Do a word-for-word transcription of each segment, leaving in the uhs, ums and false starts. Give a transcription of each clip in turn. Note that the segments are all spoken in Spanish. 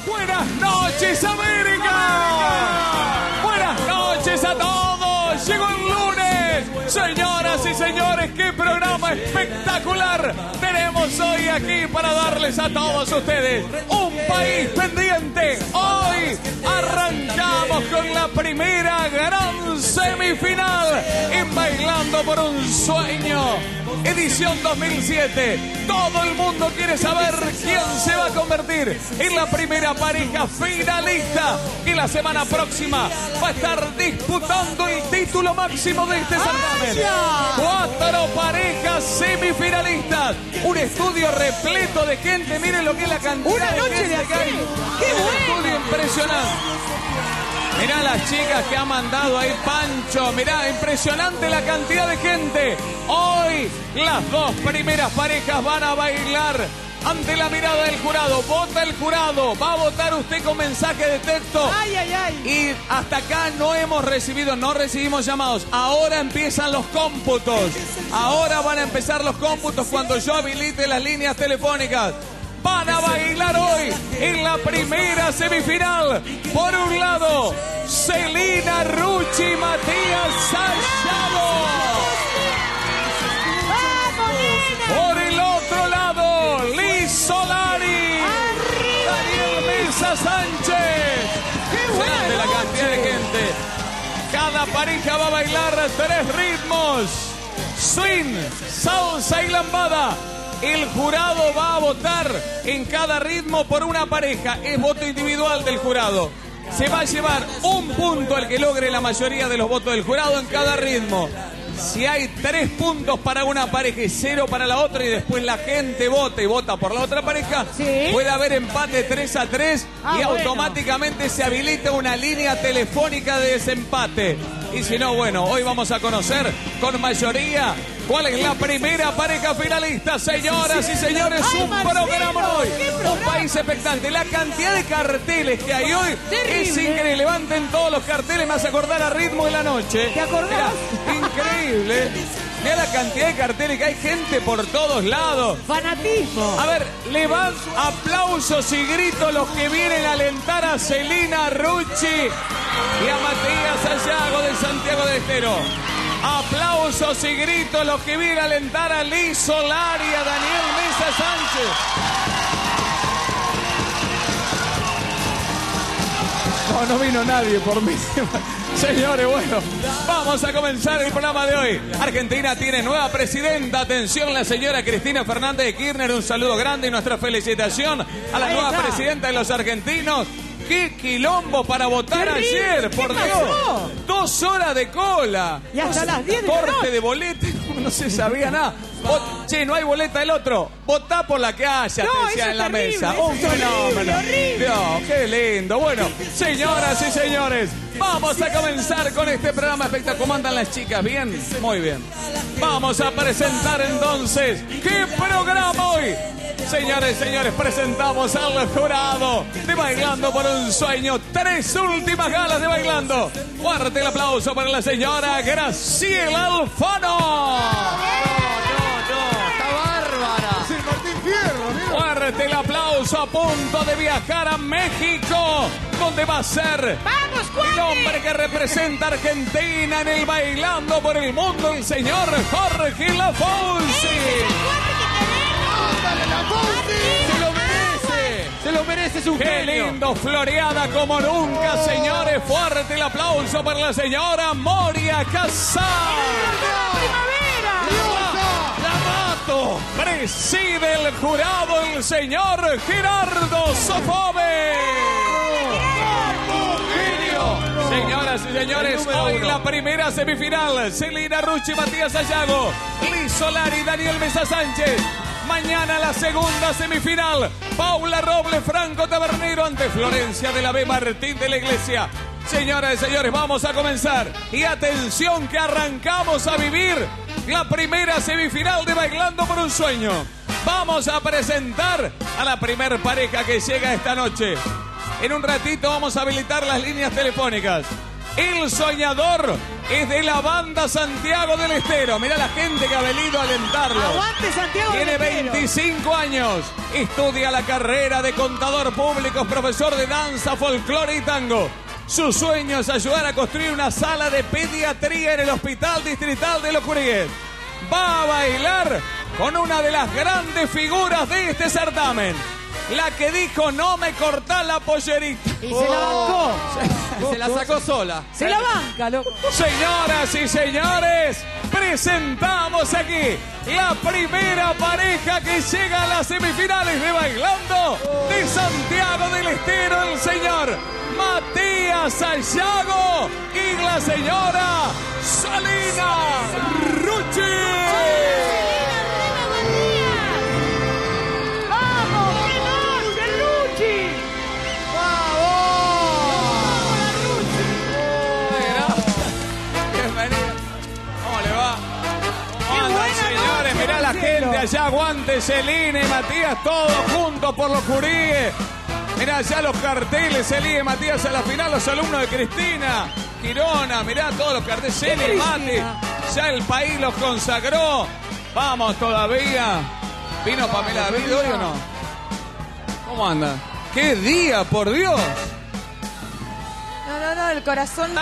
Buenas noches, América. Buenas noches a todos. Llegó el lunes. Señoras y señores, qué programa espectacular tenemos hoy aquí para darles a todos ustedes. Un país pendiente. Hoy arrancamos con la primera gran semifinal en Bailando por un Sueño. Edición dos mil siete. Todo el mundo quiere saber quién se va a convertir en la primera pareja finalista que la semana próxima va a estar disputando el título máximo de este certamen. Cuatro parejas semifinalistas. Un estudio repleto de gente. Miren lo que es la cantidad Una de noche gente de que hay. ¡Qué Es un bueno! estudio impresionante. Mirá las chicas que ha mandado ahí Pancho. Mirá, impresionante la cantidad de gente. Hoy las dos primeras parejas van a bailar ante la mirada del jurado. Vota el jurado. Va a votar usted con mensaje de texto. Ay, ay, ay. Y hasta acá no hemos recibido, no recibimos llamados. Ahora empiezan los cómputos. Ahora van a empezar los cómputos cuando yo habilite las líneas telefónicas. Van a bailar hoy en la primera semifinal. Por un lado, Celina Rucci y Matías Sayago. Por el otro lado, Liz Solari. Daniel Mesa Sánchez. Grande la cantidad de gente. Cada pareja va a bailar tres ritmos: swing, salsa y lambada. El jurado va a votar en cada ritmo por una pareja. Es voto individual del jurado. Se va a llevar un punto el que logre la mayoría de los votos del jurado en cada ritmo. Si hay tres puntos para una pareja y cero para la otra y después la gente vota y vota por la otra pareja, ¿sí? Puede haber empate tres a tres Ah, y bueno. automáticamente se habilita una línea telefónica de desempate. Y si no, bueno, hoy vamos a conocer con mayoría cuál es la primera pareja finalista. Señoras y señores, Ay, un Marcelo, programa hoy. qué Un programa. país expectante. La cantidad de carteles que hay hoy Terrible. es increíble. Levanten todos los carteles, me hace acordar a Ritmo de la Noche. ¿Te acordás? Mirá, increíble. Mirá la cantidad de carteles que hay, gente por todos lados. Fanatismo. A ver, le van aplausos y gritos los que vienen a alentar a Celina Rucci y a Matías Sayago de Santiago del Estero. Aplausos y gritos los que vienen a alentar a Liz Solari y a Daniel Mesa Sánchez. No, no vino nadie por mí. Señores, bueno, vamos a comenzar el programa de hoy. Argentina tiene nueva presidenta. Atención, la señora Cristina Fernández de Kirchner. Un saludo grande y nuestra felicitación a la Ahí nueva está. presidenta de los argentinos. ¡Qué quilombo para votar Terrible. ayer! ¿Qué ¡Por Dios! pasó? Dos horas de cola. Y hasta No, las diez de la corte noche. de boleta. No se sabía nada. Vot- che, no hay boleta del otro. Votá por la que haya, No, te eso decían es en la terrible, mesa. eso Un es horrible, fenómeno. horrible. Dios, qué lindo. Bueno, señoras y señores, vamos a comenzar con este programa espectacular. ¿Cómo andan las chicas? ¿Bien? Muy bien. Vamos a presentar entonces ¿qué programa hoy? Señores, señores, presentamos al jurado de Bailando por un Sueño. Tres últimas galas de Bailando. Fuerte el aplauso para la señora Graciela Alfano. Sí, Martín Fierro, mira. Fuerte el aplauso, a punto de viajar a México, donde va a ser ¡Vamos, el Juan! hombre que representa a Argentina en el Bailando por el Mundo, el señor Jorge Lafonsi. ¡Ándale, la Fonsi! ¡Se lo merece! Se lo merece, es un ¡Qué genio. lindo! Floreada como nunca, señores. Fuerte el aplauso para la señora Moria Casal. ¡Primavera! ¡La mato! Preside el jurado el señor Gerardo Sofove. Genio. Señoras y señores, hoy la primera semifinal. Celina Rucci, Matías Sayago, Liz Solari, Daniel Mesa Sánchez. Mañana la segunda semifinal. Paula Robles, Franco Tabernero ante Florencia de la B, Martín de la Iglesia. Señoras y señores, vamos a comenzar. Y atención que arrancamos a vivir la primera semifinal de Bailando por un Sueño. Vamos a presentar a la primer pareja que llega esta noche. En un ratito vamos a habilitar las líneas telefónicas. El soñador es de la banda Santiago del Estero. Mirá la gente que ha venido a alentarlo. ¡Aguante Santiago del Tiene Estero! veinticinco años. Estudia la carrera de contador público, es profesor de danza, folclore y tango. Su sueño es ayudar a construir una sala de pediatría en el Hospital Distrital de Los Curíes. Va a bailar con una de las grandes figuras de este certamen. La que dijo, no me cortá la pollerita. Y se la bancó. Se la sacó sola. Se la banca, loco. Señoras y señores, presentamos aquí la primera pareja que llega a las semifinales de Bailando de Santiago del Estero, el señor Matías Sayago y la señora Salina Rucci. Mirá la gente allá, aguante Celina y Matías, todos juntos por los Curíes. Mirá allá los carteles, Celina y Matías a la final, los alumnos de Cristina, Girona, mirá todos los carteles, Celina y Mati, ya el país los consagró. Vamos todavía. ¿Vino Pamela David hoy o no? ¿Cómo anda? ¡Qué día, por Dios! No, no, no, el corazón...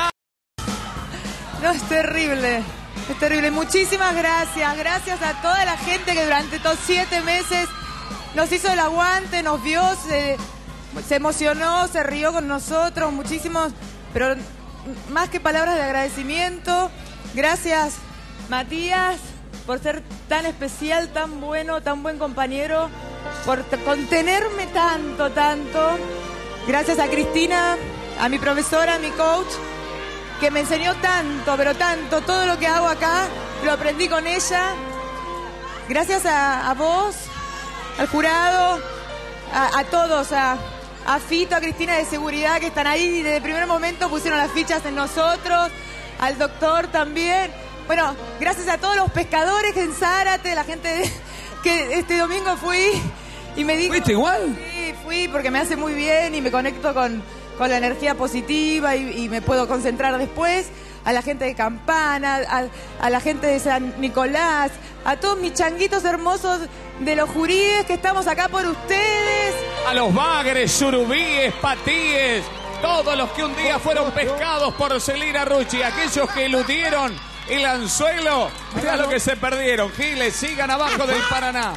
No, es terrible. Es terrible. Muchísimas gracias. Gracias a toda la gente que durante estos siete meses nos hizo el aguante, nos vio, se, se emocionó, se rió con nosotros. Muchísimos, pero más que palabras de agradecimiento. Gracias, Matías, por ser tan especial, tan bueno, tan buen compañero, por contenerme tanto, tanto. Gracias a Cristina, a mi profesora, a mi coach, que me enseñó tanto, pero tanto, todo lo que hago acá, lo aprendí con ella. Gracias a, a vos, al jurado, a, a todos, a, a Fito, a Cristina de seguridad, que están ahí y desde el primer momento pusieron las fichas en nosotros, al doctor también. Bueno, gracias a todos los pescadores en Zárate, la gente de, que este domingo fui y me dijo... ¿Fuiste igual? Sí, fui porque me hace muy bien y me conecto con... con la energía positiva y, y me puedo concentrar después. A la gente de Campana, a, a la gente de San Nicolás, a todos mis changuitos hermosos de los Curíes que estamos acá por ustedes. A los bagres, surubíes, patíes, todos los que un día fueron pescados por Celina Rucci, aquellos que eludieron el anzuelo, mirá lo que se perdieron. Giles, sigan abajo del Paraná.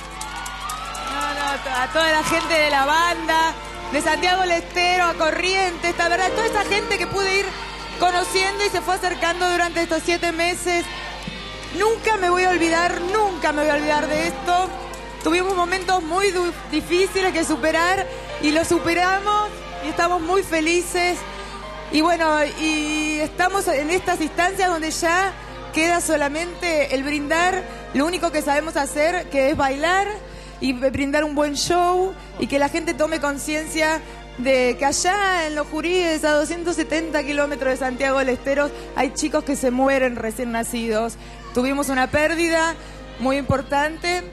No, no, a toda la gente de la banda, de Santiago del Estero, a Corrientes, la verdad, toda esa gente que pude ir conociendo y se fue acercando durante estos siete meses. Nunca me voy a olvidar, nunca me voy a olvidar de esto. Tuvimos momentos muy difíciles que superar y los superamos y estamos muy felices. Y bueno, y estamos en estas instancias donde ya queda solamente el brindar lo único que sabemos hacer, que es bailar y brindar un buen show y que la gente tome conciencia de que allá en los Curíes, a doscientos setenta kilómetros de Santiago del Estero, hay chicos que se mueren recién nacidos. Tuvimos una pérdida muy importante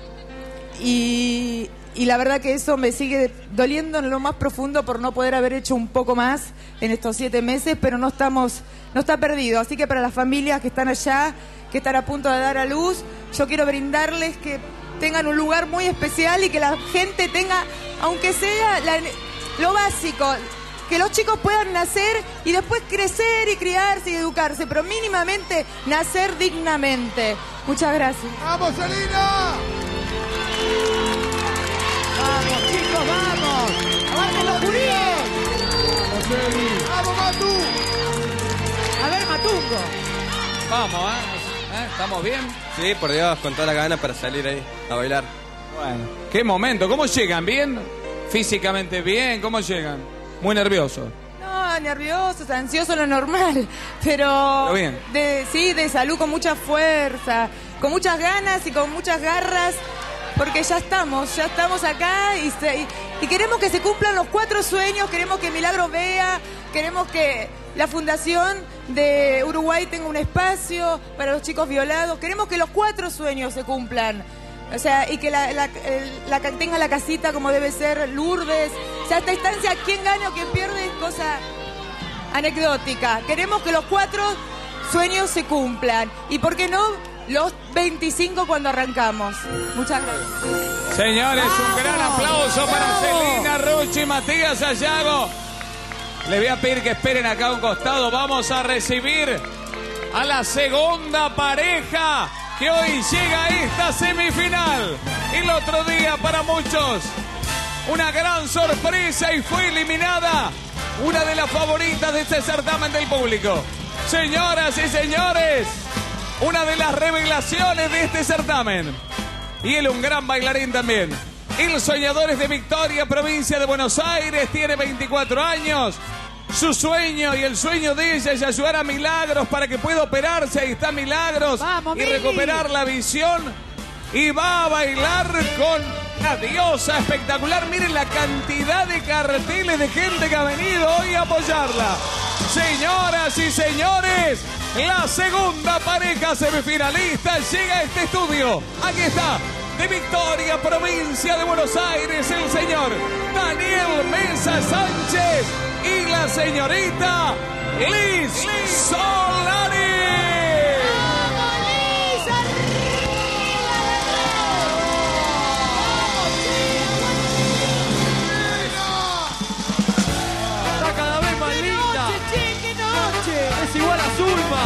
y, y la verdad que eso me sigue doliendo en lo más profundo por no poder haber hecho un poco más en estos siete meses, pero no estamos, no está perdido. Así que para las familias que están allá, que están a punto de dar a luz, yo quiero brindarles que tengan un lugar muy especial y que la gente tenga, aunque sea la, lo básico, que los chicos puedan nacer y después crecer y criarse y educarse, pero mínimamente nacer dignamente. Muchas gracias. ¡Vamos, Celina! ¡Vamos, chicos, vamos! ¡Aguante los Curíes! ¡Vamos, Matu! A ver, Matungo. Vamos, ¿eh? ¿Eh? ¿Estamos bien? Sí, por Dios, con toda la gana para salir ahí a bailar. Bueno, qué momento. ¿Cómo llegan? ¿Bien? ¿Físicamente bien? ¿Cómo llegan? Muy nerviosos. No, nerviosos, ansiosos, lo normal, pero, Pero bien. De, sí, de salud con mucha fuerza, con muchas ganas y con muchas garras, porque ya estamos, ya estamos acá y, se, y, y queremos que se cumplan los cuatro sueños, queremos que Milagro vea, queremos que la Fundación de Uruguay tenga un espacio para los chicos violados, queremos que los cuatro sueños se cumplan. O sea, y que la, la, el, la, tenga la casita como debe ser, Lourdes. O sea, esta instancia, quién gana o quién pierde es cosa anecdótica. Queremos que los cuatro sueños se cumplan. Y por qué no, los veinticinco cuando arrancamos. Muchas gracias. Señores, un gran aplauso para Celina Rucci y Matías Sayago. Les voy a pedir que esperen acá a un costado. Vamos a recibir a la segunda pareja que hoy llega a esta semifinal. El otro día para muchos una gran sorpresa y fue eliminada una de las favoritas de este certamen del público. Señoras y señores, una de las revelaciones de este certamen. Y él un gran bailarín también. El soñador es de Victoria, provincia de Buenos Aires, tiene veinticuatro años. Su sueño y el sueño de ella es ayudar a Milagros para que pueda operarse. Ahí está Milagros. Vamos, y Mili. recuperar la visión. Y va a bailar con una diosa espectacular. Miren la cantidad de carteles de gente que ha venido hoy a apoyarla. Señoras y señores, la segunda pareja semifinalista llega a este estudio. Aquí está, de Victoria, provincia de Buenos Aires, el señor Daniel Mesa Sánchez y la señorita Liz Solari. ¡Vamos, Liz! ¡Arriba! Está cada vez más ¡Qué linda. noche, che! ¡Qué noche! Es igual a Zulma.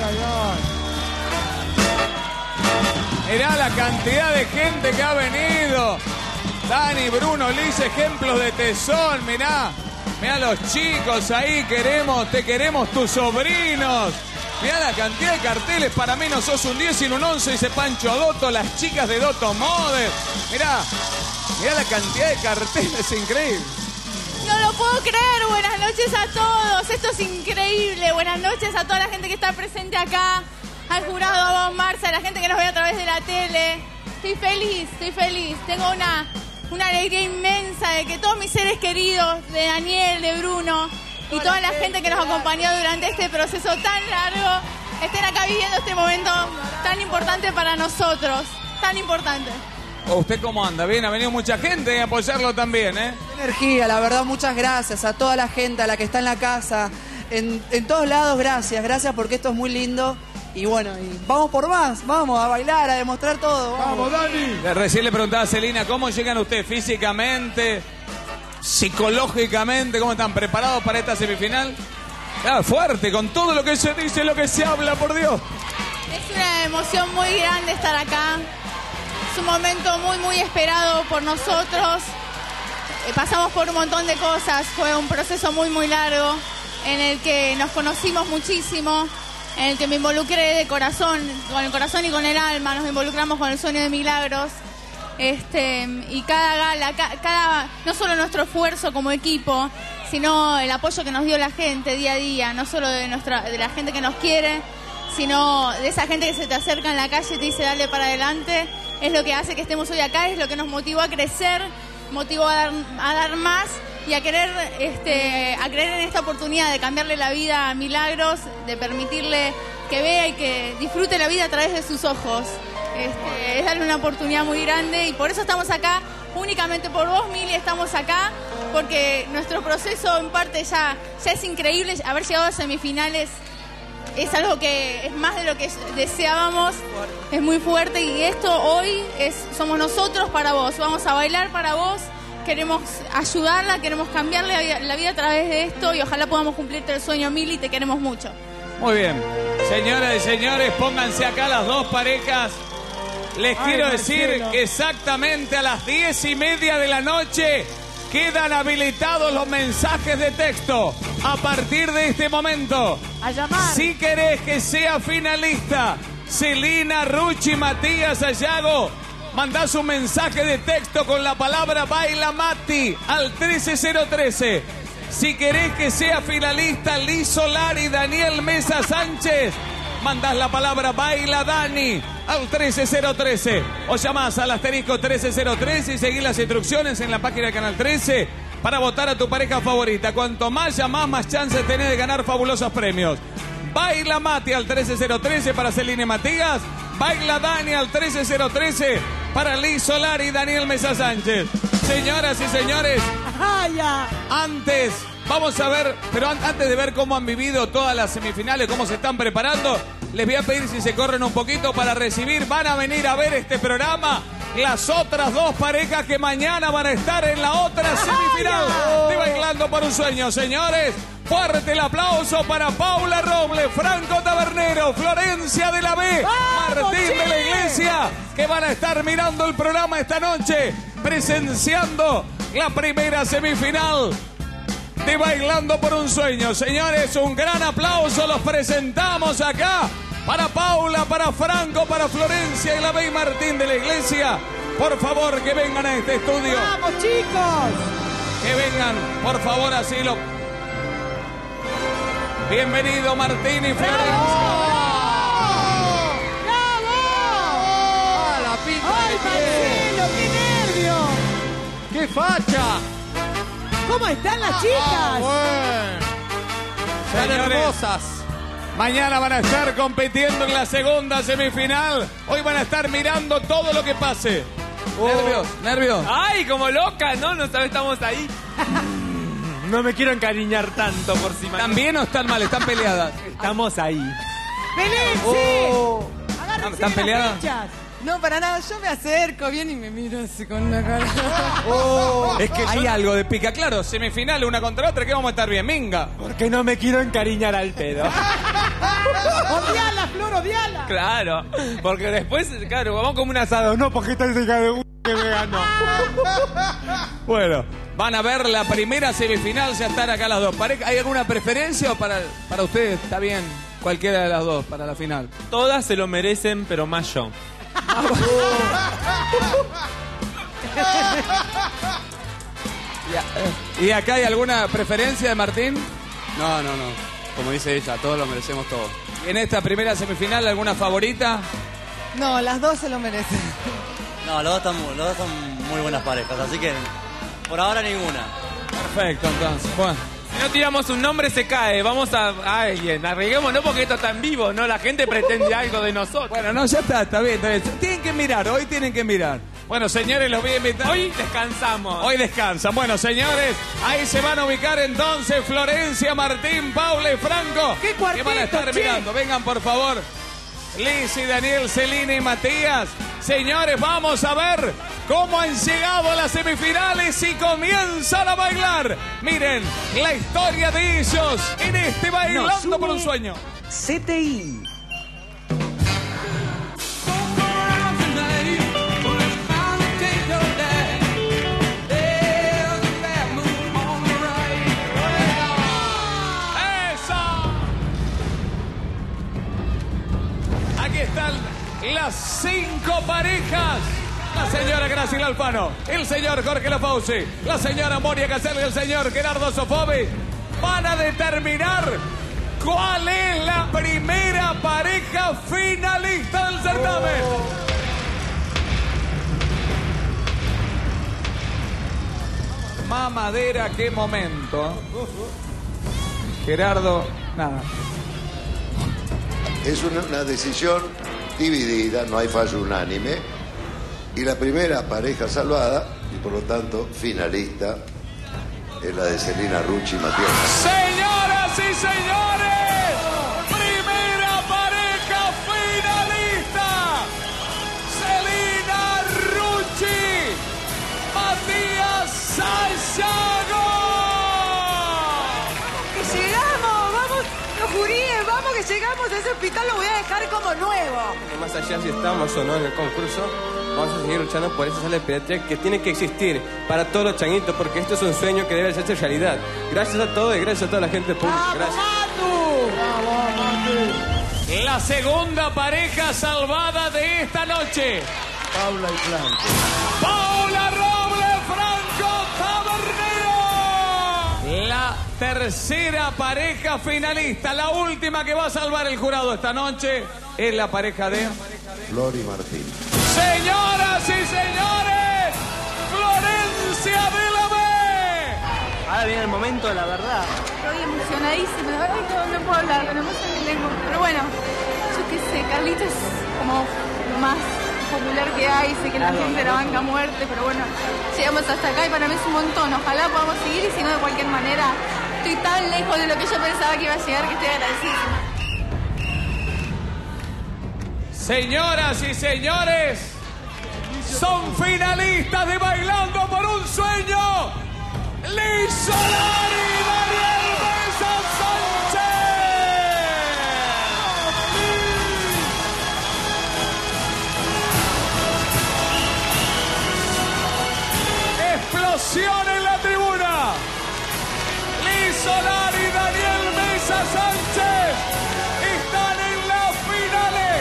Mirá la cantidad de gente que ha venido. Dani, Bruno, Liz, ejemplos de tesón, mirá. Mirá los chicos ahí, queremos, te queremos tus sobrinos. Mirá la cantidad de carteles, para mí no sos un diez sino un once, dice Pancho Dotto, las chicas de Dotto Model. Mirá, mirá la cantidad de carteles, increíble. No lo puedo creer, buenas noches a todos, esto es increíble, buenas noches a toda la gente que está presente acá, al jurado, a vos Marcia, a la gente que nos ve a través de la tele. Estoy feliz, estoy feliz, tengo una, una alegría inmensa de que todos mis seres queridos, de Daniel, de Bruno y toda la gente que nos acompañó durante este proceso tan largo, estén acá viviendo este momento tan importante para nosotros, tan importante. ¿Usted cómo anda? Bien, ha venido mucha gente a apoyarlo también, ¿eh? Energía, la verdad, muchas gracias a toda la gente, a la que está en la casa, en, en todos lados, gracias, gracias porque esto es muy lindo y bueno, y vamos por más, vamos a bailar, a demostrar todo. Vamos, Vamos, Dani. Le- Recién le preguntaba a Celina, ¿cómo llegan ustedes físicamente, psicológicamente? ¿Cómo están preparados para esta semifinal? Ah, fuerte, con todo lo que se dice, lo que se habla, por Dios. Es una emoción muy grande estar acá. Es un momento muy, muy esperado por nosotros. Eh, pasamos por un montón de cosas. Fue un proceso muy, muy largo en el que nos conocimos muchísimo, en el que me involucré de corazón, con el corazón y con el alma. Nos involucramos con el sueño de Milagros. Este, y cada gala, ca- cada, no solo nuestro esfuerzo como equipo, sino el apoyo que nos dio la gente día a día, no solo de, nuestra, de la gente que nos quiere, sino de esa gente que se te acerca en la calle y te dice dale para adelante, es lo que hace que estemos hoy acá, es lo que nos motivó a crecer, motivó a dar, a dar más y a querer, este, a creer en esta oportunidad de cambiarle la vida a Milagros, de permitirle que vea y que disfrute la vida a través de sus ojos. Este, es darle una oportunidad muy grande y por eso estamos acá, únicamente por vos, Mili, estamos acá, porque nuestro proceso en parte ya, ya es increíble, haber llegado a semifinales es algo que es más de lo que deseábamos, es muy fuerte y esto hoy es, somos nosotros para vos, vamos a bailar para vos, queremos ayudarla, queremos cambiarle la vida, la vida a través de esto y ojalá podamos cumplirte el sueño, Mili, te queremos mucho. Muy bien. Señoras y señores, pónganse acá las dos parejas. Les Ay, quiero Marcelo. decir que exactamente a las diez y media de la noche quedan habilitados los mensajes de texto. A partir de este momento, A llamar. si querés que sea finalista Celina Rucci, Matías Sayago, mandás un mensaje de texto con la palabra Baila Mati al trece cero trece. Si querés que sea finalista Liz Solari, Daniel Mesa Sánchez, mandás la palabra Baila Dani al trece cero trece. O llamás al asterisco trece cero trece y seguís las instrucciones en la página de Canal trece para votar a tu pareja favorita. Cuanto más llamás, más chances tenés de ganar fabulosos premios. Baila Mati al trece cero trece para Celina y Matías. Baila Dani al trece cero trece para Liz Solari y Daniel Mesa Sánchez. Señoras y señores, ¡Ajá, ya! antes Vamos a ver, pero an- antes de ver cómo han vivido todas las semifinales, cómo se están preparando, les voy a pedir si se corren un poquito para recibir. Van a venir a ver este programa las otras dos parejas que mañana van a estar en la otra semifinal de Bailando por un Sueño. Señores, fuerte el aplauso para Paula Robles, Franco Tabernero, Florencia de la B, Martín de la Iglesia, que van a estar mirando el programa esta noche, presenciando la primera semifinal de Bailando por un Sueño. Señores, un gran aplauso, los presentamos acá para Paula, para Franco, para Florencia y la B y Martín de la Iglesia. Por favor, que vengan a este estudio. ¡Vamos, chicos! Que vengan, por favor, así lo... Bienvenido, Martín y Florencia. ¡Bravo! ¡Ah, la pinta ¡Ay, que tiene! Marcelo, qué nervio! ¡Qué facha! ¿Cómo están las chicas? Ah, bueno. Están Señores, hermosas. mañana van a estar compitiendo en la segunda semifinal. Hoy van a estar mirando todo lo que pase. Nervios, nervios. ¡Ay, como loca! No, no sabes, estamos ahí. No me quiero encariñar tanto por si ¿Están bien o están mal? ¿Están peleadas? Estamos ahí. ¡Feliz! Oh. Agárrense ¿Están de las peleadas? flechas. No, para nada, yo me acerco bien y me miro así con una cara. Es que hay algo de pica. Claro, semifinal una contra otra, que vamos a estar bien. Minga. Porque no me quiero encariñar al pedo. ¡Odiala, Flor, odiala! Claro, porque después, claro, vamos como un asado. No, porque esta es hija de un que me ganó. Bueno, van a ver la primera semifinal, ya están acá las dos. Pare- ¿Hay alguna preferencia o para, para ustedes? Está bien, cualquiera de las dos para la final. Todas se lo merecen, pero más yo. ¿Y acá hay alguna preferencia de Martín? No, no, no. Como dice ella, todos lo merecemos todos. ¿Y en esta primera semifinal alguna favorita? No, las dos se lo merecen. No, los dos, están, muy- los dos son muy buenas parejas, así que por ahora ninguna. Perfecto, entonces. Bueno. Si no tiramos un nombre se cae. Vamos a, a alguien. Arriesguémonos porque esto está en vivo, ¿no? La gente pretende algo de nosotros. Bueno, no, ya está, está bien, está bien. Tienen que mirar, hoy tienen que mirar. Bueno, señores, los voy a invitar. Hoy descansamos. Hoy descansan. Bueno, señores, ahí se van a ubicar entonces Florencia, Martín, Paula y Franco. ¡Qué cuarteto, que van a estar che! mirando. Vengan, por favor. Liz y Daniel, Celina y Matías. Señores, vamos a ver cómo han llegado a las semifinales y comienzan a bailar. Miren la historia de ellos en este Bailando por un Sueño. C T I. Aquí están las cinco parejas. La señora Graciela Alfano, el señor Jorge Lafauci, la señora Moria Casel y el señor Gerardo Sofobi van a determinar cuál es la primera pareja finalista del certamen. Mamadera, qué momento. Gerardo, nada. Es una, una decisión dividida, no hay fallo unánime. Y la primera pareja salvada, y por lo tanto finalista, es la de Celina Rucci y Matías. Señoras y señores, primera pareja finalista. Celina Rucci, Matías Sayago. ¡Que llegamos! ¡Vamos! ¡Los juríes! ¡Vamos que llegamos! Ese hospital lo voy a dejar como nuevo. Más allá si estamos o no en el concurso, vamos a seguir luchando por esa sala de pediatría que tiene que existir para todos los changuitos, porque esto es un sueño que debe hacerse realidad. Gracias a todos y gracias a toda la gente del público. Gracias. La segunda pareja salvada de esta noche. Paula y Franco. Paula Robles, Franco Tabernero. La tercera pareja finalista, la última que va a salvar el jurado esta noche, es la pareja de... Flor y Martín. Señoras y señores, Florencia de la B. Ahora viene el momento de la verdad. Estoy emocionadísima, la verdad que no, no puedo hablar, con emoción me lengua. Pero bueno, yo qué sé, Carlito es como lo más popular que hay, sé que la gente la banca a muerte, pero bueno, llegamos hasta acá y para mí es un montón. Ojalá podamos seguir y si no, de cualquier manera, Estoy tan lejos de lo que yo pensaba que iba a llegar que estoy agradecidísima. Señoras y señores, son finalistas de Bailando por un Sueño, Liz Solari y Daniel Mesa Sánchez. Explosión en la tribuna. Liz Solari y Daniel Mesa Sánchez están en las finales.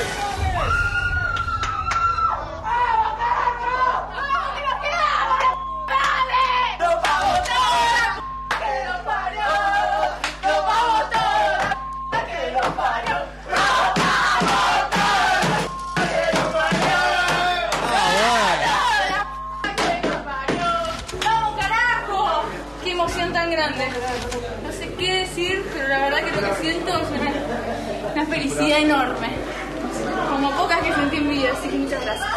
Grande. No sé qué decir, pero la verdad que lo que siento es una, una felicidad enorme. Como pocas que sentí en mi vida, así que muchas gracias.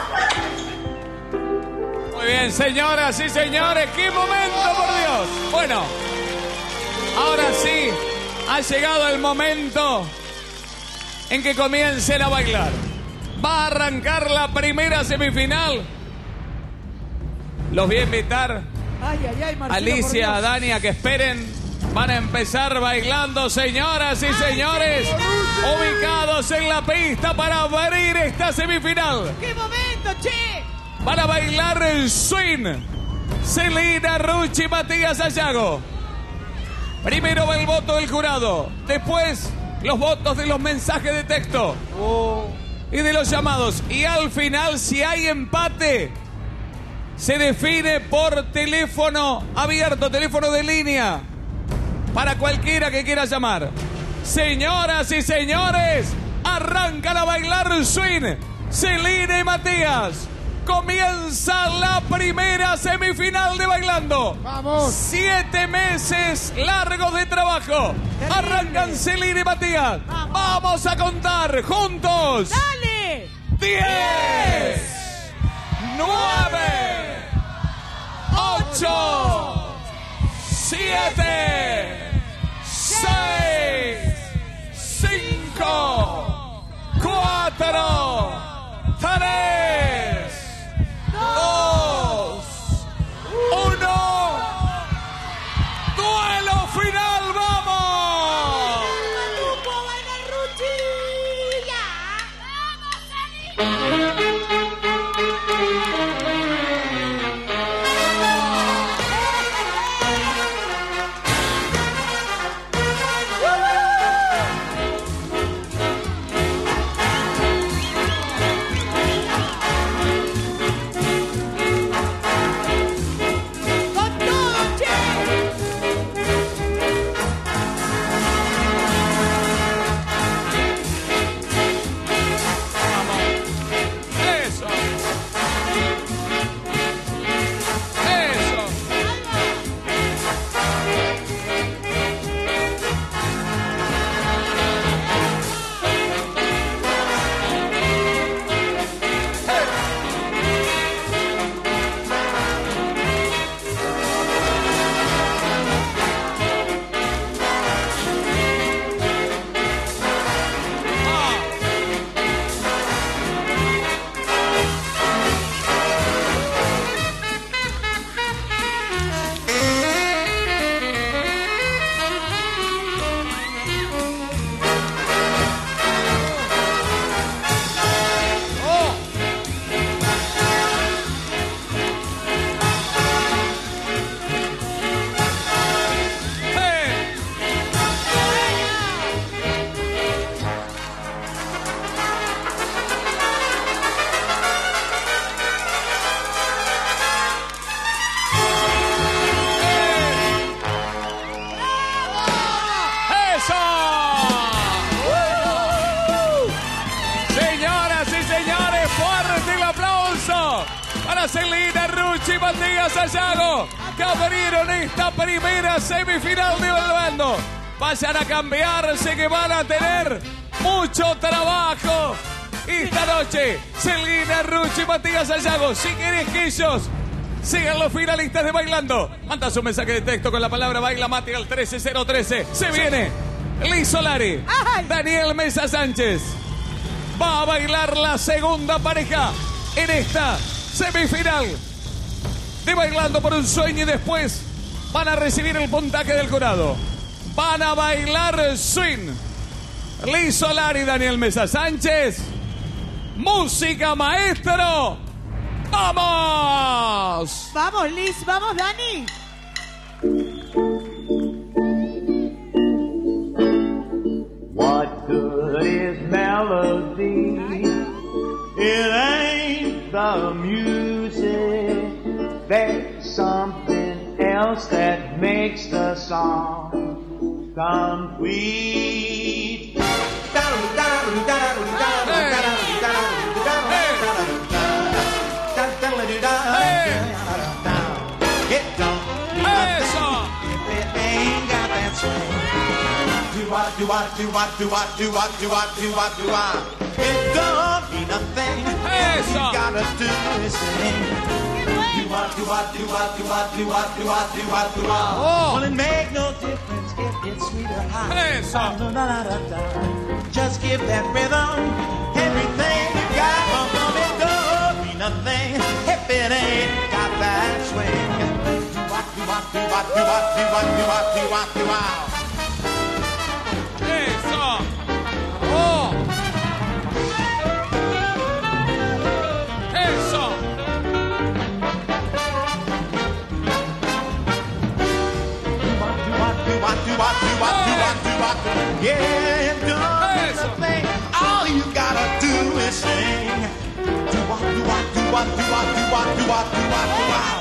Muy bien, señoras y señores, qué momento, por Dios. Bueno, ahora sí, ha llegado el momento en que comiencen a bailar. Va a arrancar la primera semifinal. Los voy a invitar, Ay, ay, ay, Marcelo, Alicia, por Dios. Dani, a que esperen. Van a empezar bailando, señoras y señores, ubicados en la pista para abrir esta semifinal. ¡Qué momento, che! Van a bailar el swing Celina Rucci y Matías Sayago. Primero va el voto del jurado, después los votos de los mensajes de texto y de los llamados. Y al final, si hay empate, se define por teléfono abierto, teléfono de línea, para cualquiera que quiera llamar. Señoras y señores, arrancan a bailar swing Celina y Matías. Comienza la primera semifinal de Bailando. Vamos. Siete meses largos de trabajo. Terrible. Arrancan Celina y Matías. Vamos. Vamos a contar juntos. ¡Dale! Diez, nueve, ocho, siete, seis, cinco, cuatro, tres, dos, uno. Duelo final, vamos. Eso. Eso. Hey. ¡Eso! Señoras y señores, fuerte el aplauso para Celina Rucci y Matías Sayago, que abrieron esta primera semifinal de Bailando. Vayan a cambiarse, que van a tener mucho trabajo esta noche. Celina Rucci y Matías Sayago, si querés que ellos Sigan los finalistas de Bailando. Manda su mensaje de texto con la palabra Baila Mati al trece cero trece. Se viene Liz Solari, Daniel Mesa Sánchez. Va a bailar la segunda pareja en esta semifinal de Bailando por un Sueño y después van a recibir el puntaje del jurado. Van a bailar swing. Liz Solari y Daniel Mesa Sánchez. Música, maestro. ¡Vamos! Vamos, Liz, vamos, Dani. What good is melody? It ain't the music. There's something else that makes the song complete. Do what, do what, do what, do what, do what, do what, do what. It don't mean a thing. All you gotta do is sing. Do what, do what, do what, do what, do what, do what, do what, do what. Well, it make no difference if it's sweet or hot. Eso. Just give that rhythm everything you got. It don't mean a thing if it ain't got that swing. Do what, do what, do what, do what, do what, do what, do what, do what. Eso. Oh. Eso. Yeah, do nothing. All you gotta do is sing. Do what, do what, do what, do what, do what, do what, do what, do what.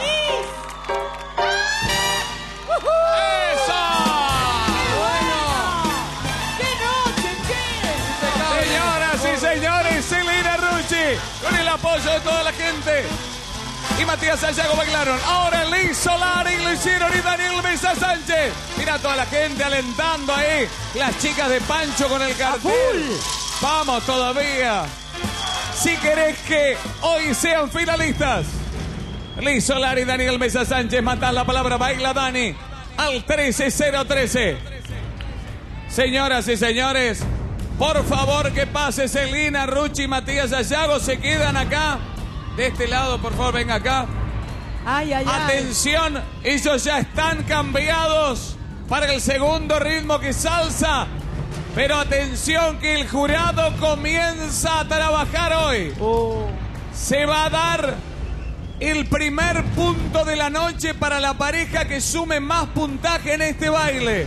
Con el apoyo de toda la gente. Y Matías Sayago bailaron. Ahora Liz Solari lo hicieron y Daniel Mesa Sánchez. Mira a toda la gente alentando ahí. Las chicas de Pancho con el cartel. Vamos todavía. Si querés que hoy sean finalistas, Liz Solari y Daniel Mesa Sánchez, matan la palabra Baila Dani al trece cero trece. Señoras y señores, por favor que pase Celina, Ruchi y Matías Sayago. Se quedan acá. De este lado, por favor, venga acá. Ay, ay, ay. Atención, ellos ya están cambiados para el segundo ritmo que es salsa. Pero atención que el jurado comienza a trabajar hoy. Oh. Se va a dar el primer punto de la noche para la pareja que sume más puntaje en este baile.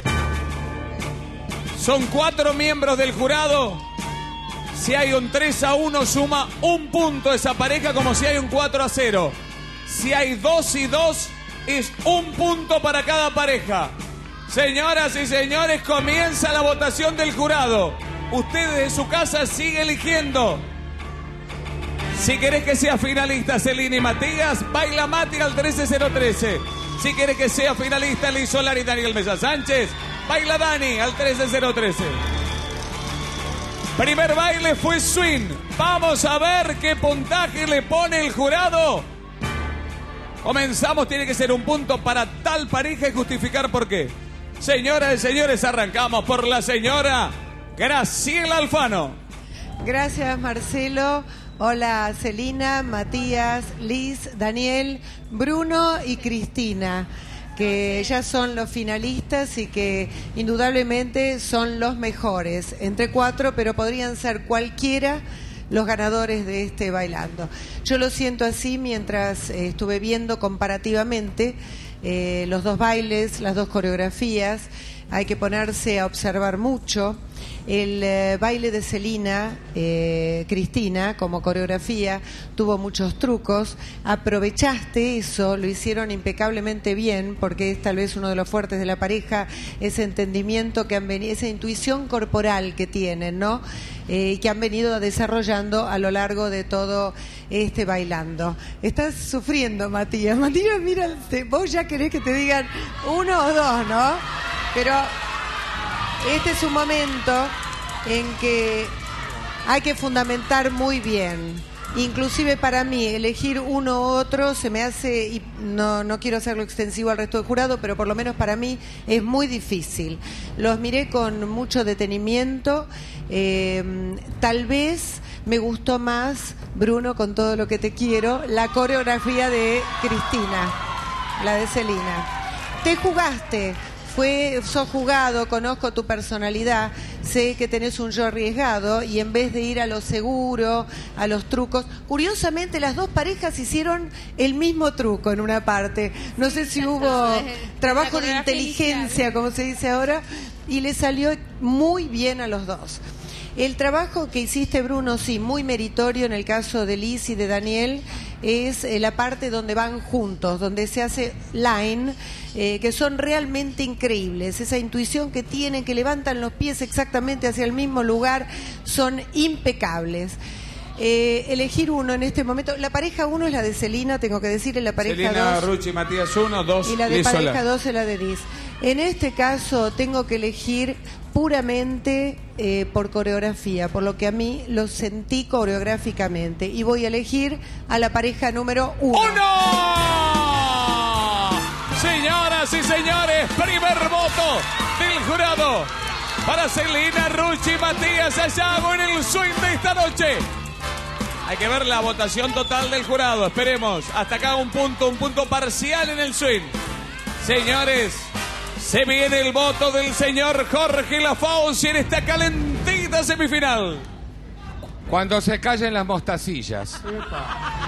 Son cuatro miembros del jurado. Si hay un tres a uno, suma un punto esa pareja, como si hay un cuatro a cero. Si hay dos y dos, es un punto para cada pareja. Señoras y señores, comienza la votación del jurado. Ustedes de su casa siguen eligiendo. Si querés que sea finalista Celina y Matías, Baila Mati al trece cero trece. Si querés que sea finalista Liz Solari y Daniel Mesa Sánchez, Baila Dani al trece cero trece. Primer baile fue swing. Vamos a ver qué puntaje le pone el jurado. Comenzamos, tiene que ser un punto para tal pareja y justificar por qué. Señoras y señores, arrancamos por la señora Graciela Alfano. Gracias, Marcelo. Hola, Celina, Matías, Liz, Daniel, Bruno y Cristina, que ya son los finalistas y que indudablemente son los mejores. Entre cuatro, pero podrían ser cualquiera los ganadores de este Bailando. Yo lo siento así mientras eh, estuve viendo comparativamente eh, los dos bailes, las dos coreografías. Hay que ponerse a observar mucho. El eh, baile de Celina, eh, Cristina, como coreografía, tuvo muchos trucos. Aprovechaste eso, lo hicieron impecablemente bien, porque es tal vez uno de los fuertes de la pareja, ese entendimiento que han venido, esa intuición corporal que tienen, ¿no? Eh, que han venido desarrollando a lo largo de todo este Bailando. Estás sufriendo, Matías. Matías, mira, te, vos ya querés que te digan uno o dos, ¿no? Pero este es un momento en que hay que fundamentar muy bien. Inclusive para mí, elegir uno u otro se me hace, y no, no quiero hacerlo extensivo al resto del jurado, pero por lo menos para mí es muy difícil. Los miré con mucho detenimiento. Eh, tal vez me gustó más, Bruno, con todo lo que te quiero, la coreografía de Cristina, la de Celina. Te jugaste. Fue, sos jugado, conozco tu personalidad, sé que tenés un yo arriesgado y en vez de ir a lo seguro, a los trucos, curiosamente las dos parejas hicieron el mismo truco en una parte. No sé si hubo trabajo de inteligencia, como se dice ahora, y le salió muy bien a los dos. El trabajo que hiciste, Bruno, sí, muy meritorio en el caso de Liz y de Daniel, es eh, la parte donde van juntos, donde se hace line, eh, que son realmente increíbles. Esa intuición que tienen, que levantan los pies exactamente hacia el mismo lugar, son impecables. Eh, elegir uno en este momento. La pareja uno es la de Celina, tengo que decir, en la pareja Celina, dos. Ruchi, Matías uno, dos, Y la de Liz pareja Solá. dos es la de Liz. En este caso tengo que elegir puramente eh, por coreografía, por lo que a mí lo sentí coreográficamente. Y voy a elegir a la pareja número uno. ¡Uno! Señoras y señores, primer voto del jurado para Celina, Ruchi, Matías Sayago en el swing de esta noche. Hay que ver la votación total del jurado. Esperemos. Hasta acá un punto, un punto parcial en el swing. Señores, se viene el voto del señor Jorge Lafauci en esta calentita semifinal. Cuando se callen las mostacillas. ¿Cuáles son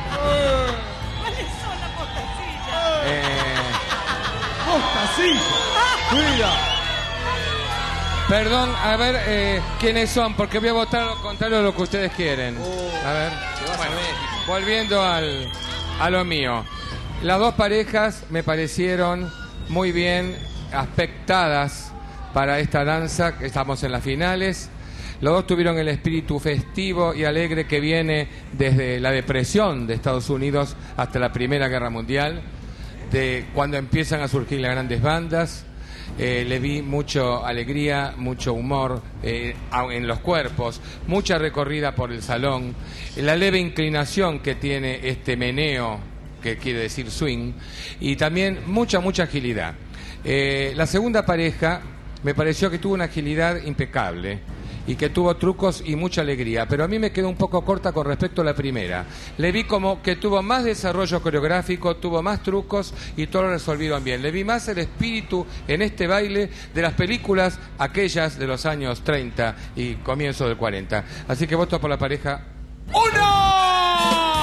las mostacillas? Eh, ¡Mostacilla! ¡Mira! Perdón, a ver eh, quiénes son, porque voy a votar lo contrario de lo que ustedes quieren. A ver, bueno, volviendo al, a lo mío. Las dos parejas me parecieron muy bien aspectadas para esta danza, que estamos en las finales. Los dos tuvieron el espíritu festivo y alegre que viene desde la depresión de Estados Unidos hasta la Primera Guerra Mundial, de cuando empiezan a surgir las grandes bandas. Eh, le vi mucha alegría, mucho humor eh, en los cuerpos, mucha recorrida por el salón, la leve inclinación que tiene este meneo, que quiere decir swing, y también mucha, mucha agilidad. Eh, la segunda pareja me pareció que tuvo una agilidad impecable y que tuvo trucos y mucha alegría, pero a mí me quedó un poco corta con respecto a la primera. Le vi como que tuvo más desarrollo coreográfico, tuvo más trucos y todo lo resolvieron bien. Le vi más el espíritu en este baile de las películas aquellas de los años treinta y comienzo del cuarenta. Así que voto por la pareja. ¡Uno!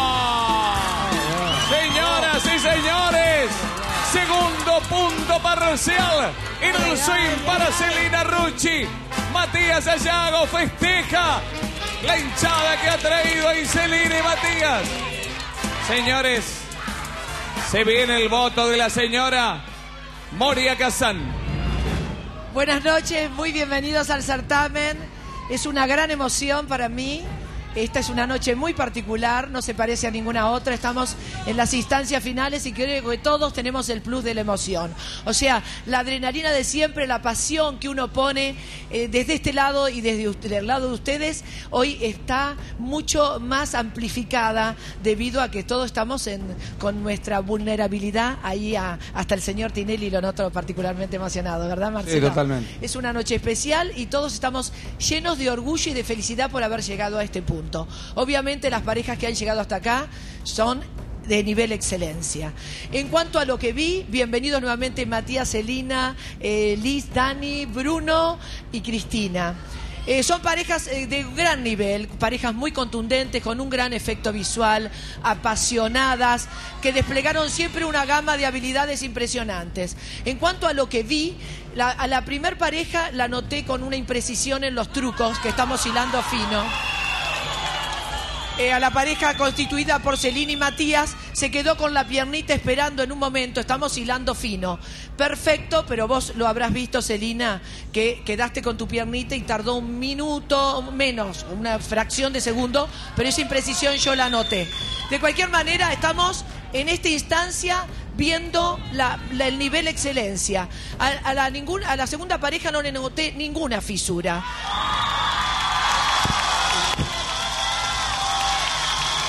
Señoras y señores, segundo punto parcial en el swing para Celina Ruchi. Matías Sayago festeja la hinchada que ha traído ahí Celina y Matías. Señores, se viene el voto de la señora Moria Kazan. Buenas noches, muy bienvenidos al certamen. Es una gran emoción para mí. Esta es una noche muy particular, no se parece a ninguna otra. Estamos en las instancias finales y creo que todos tenemos el plus de la emoción. O sea, la adrenalina de siempre, la pasión que uno pone eh, desde este lado y desde usted, el lado de ustedes, hoy está mucho más amplificada debido a que todos estamos en, con nuestra vulnerabilidad. Ahí a, hasta el señor Tinelli lo noto particularmente emocionado, ¿verdad, Marcelo? Sí, totalmente. Es una noche especial y todos estamos llenos de orgullo y de felicidad por haber llegado a este punto. Obviamente las parejas que han llegado hasta acá son de nivel excelencia. En cuanto a lo que vi, bienvenidos nuevamente Matías, Celina, eh, Liz, Dani, Bruno y Cristina. Eh, son parejas eh, de gran nivel, parejas muy contundentes, con un gran efecto visual, apasionadas, que desplegaron siempre una gama de habilidades impresionantes. En cuanto a lo que vi, la, a la primer pareja la noté con una imprecisión en los trucos, que estamos hilando fino. Eh, a la pareja constituida por Celina y Matías se quedó con la piernita esperando en un momento, estamos hilando fino. Perfecto, pero vos lo habrás visto, Celina, que quedaste con tu piernita y tardó un minuto menos, una fracción de segundo, pero esa imprecisión yo la noté. De cualquier manera, estamos en esta instancia viendo la, la, el nivel excelencia. A, a, la ningún, a la segunda pareja no le noté ninguna fisura.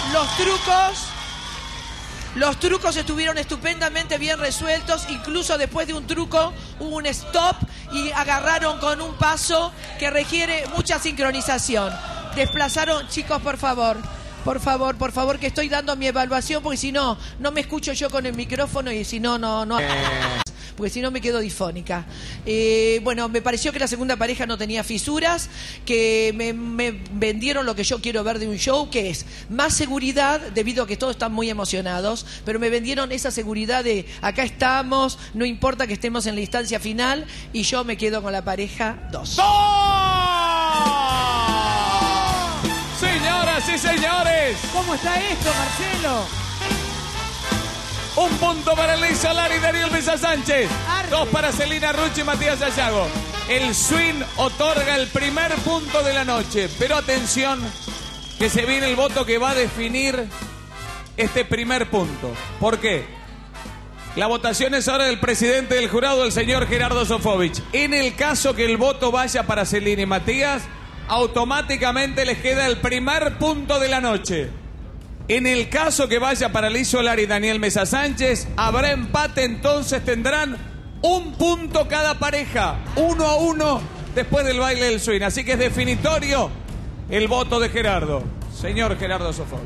Los trucos, los trucos estuvieron estupendamente bien resueltos. Incluso después de un truco hubo un stop y agarraron con un paso que requiere mucha sincronización. Desplazaron, chicos, por favor, por favor, por favor, que estoy dando mi evaluación porque si no, no me escucho yo con el micrófono y si no, no, no... porque si no me quedo difónica. Eh, bueno, me pareció que la segunda pareja no tenía fisuras, que me, me vendieron lo que yo quiero ver de un show, que es más seguridad, debido a que todos están muy emocionados, pero me vendieron esa seguridad de acá estamos, no importa que estemos en la instancia final, y yo me quedo con la pareja dos. Señoras y señores, ¿cómo está esto, Marcelo? Un punto para Liz Solari y Daniel Mesa Sánchez. Arde. Dos para Celina Rucci y Matías Sayago. El swing otorga el primer punto de la noche. Pero atención, que se viene el voto que va a definir este primer punto. ¿Por qué? La votación es ahora del presidente del jurado, el señor Gerardo Sofovich. En el caso que el voto vaya para Celina y Matías, automáticamente les queda el primer punto de la noche. En el caso que vaya para Liz Solari y Daniel Mesa Sánchez, habrá empate, entonces tendrán un punto cada pareja, uno a uno después del baile del swing. Así que es definitorio el voto de Gerardo. Señor Gerardo Sofovich.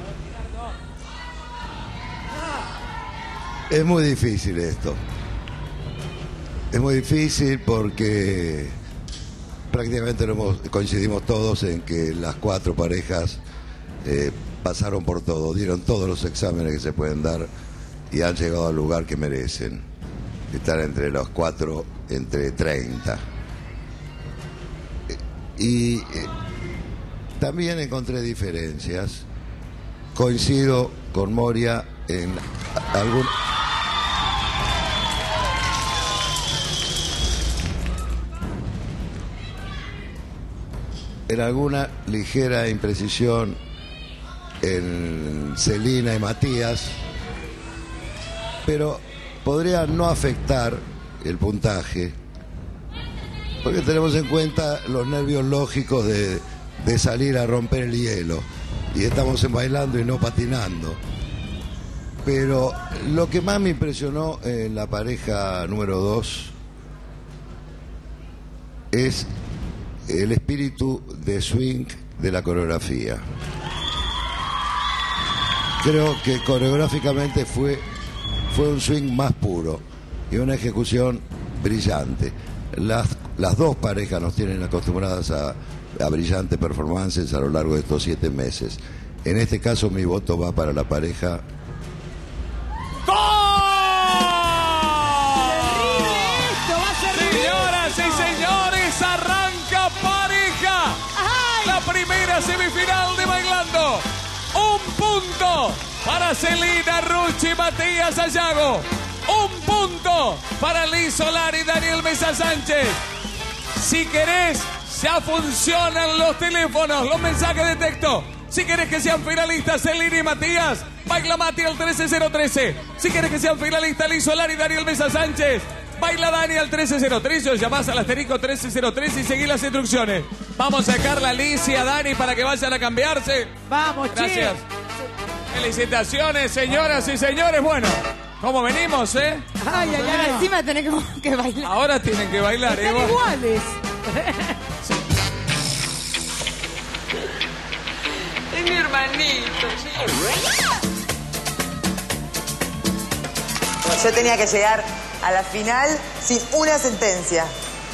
Es muy difícil esto. Es muy difícil porque prácticamente lo hemos- coincidimos todos en que las cuatro parejas eh, pasaron por todo, dieron todos los exámenes que se pueden dar y han llegado al lugar que merecen. Estar entre los cuatro, entre treinta. Y eh, también encontré diferencias. Coincido con Moria en a- algún... en alguna ligera imprecisión en Celina y Matías, pero podría no afectar el puntaje, porque tenemos en cuenta los nervios lógicos de, de salir a romper el hielo, y estamos en bailando y no patinando. Pero lo que más me impresionó en la pareja número dos es el espíritu de swing de la coreografía. Creo que coreográficamente fue, fue un swing más puro y una ejecución brillante. Las, las dos parejas nos tienen acostumbradas a, a brillantes performances a lo largo de estos siete meses. En este caso mi voto va para la pareja. Señoras y señores, arranca pareja. La primera semifinal de Bailando. Un punto para Celina Rucci y Matías Sayago. Un punto para Liz Solari y Daniel Mesa Sánchez. Si querés, ya funcionan los teléfonos, los mensajes de texto. Si querés que sean finalistas Celina y Matías, baila Mati al trece cero trece. Si querés que sean finalistas Liz Solari y Daniel Mesa Sánchez, baila Dani al trece cero tres, o llamás al asterisco trece cero tres y seguí las instrucciones. Vamos a sacar a Liz y a Dani para que vayan a cambiarse. Vamos, Gracias. Felicitaciones, señoras y señores. Bueno, ¿cómo venimos, eh? Ay, ay, ay, encima tenés que, que bailar. Ahora tienen que bailar, Están ¿eh? iguales. Es mi hermanito. Yo tenía que llegar a la final sin una sentencia.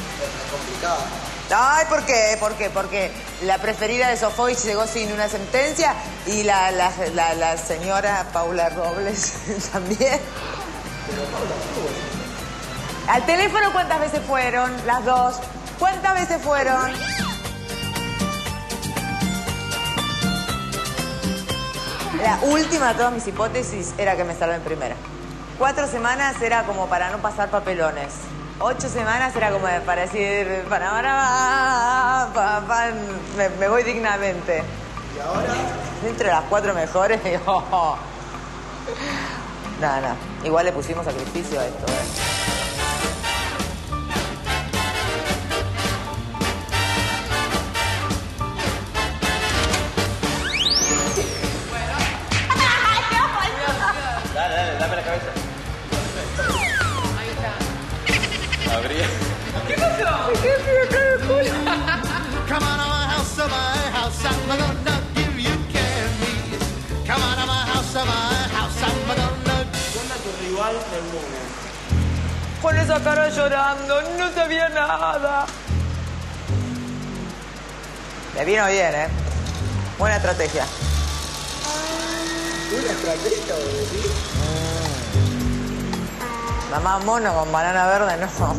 Ay, ¿por qué? ¿Por qué? Porque la preferida de Sofovich llegó sin una sentencia y la, la, la, la señora Paula Robles también. ¿Al teléfono cuántas veces fueron? Las dos. ¿Cuántas veces fueron? La última de todas mis hipótesis era que me salve en primera. Cuatro semanas era como para no pasar papelones. Ocho semanas era como para decir, para, para, para, para me, me voy dignamente. ¿Y ahora? Entre las cuatro mejores, oh. Nada, nada. Igual le pusimos sacrificio a esto, ¿eh? Gabriel. ¿Qué pasó? ¿Qué se Come on to my house, to my house, I'm gonna give you candy. Come on to my house, to my house, I'm gonna... ¿Dónde tu rival del mundo? Con esa cara llorando, no sabía nada. Le vino bien, ¿eh? Buena estrategia. ¿Una estrategia o decir? Mamá mono con banana verde, no.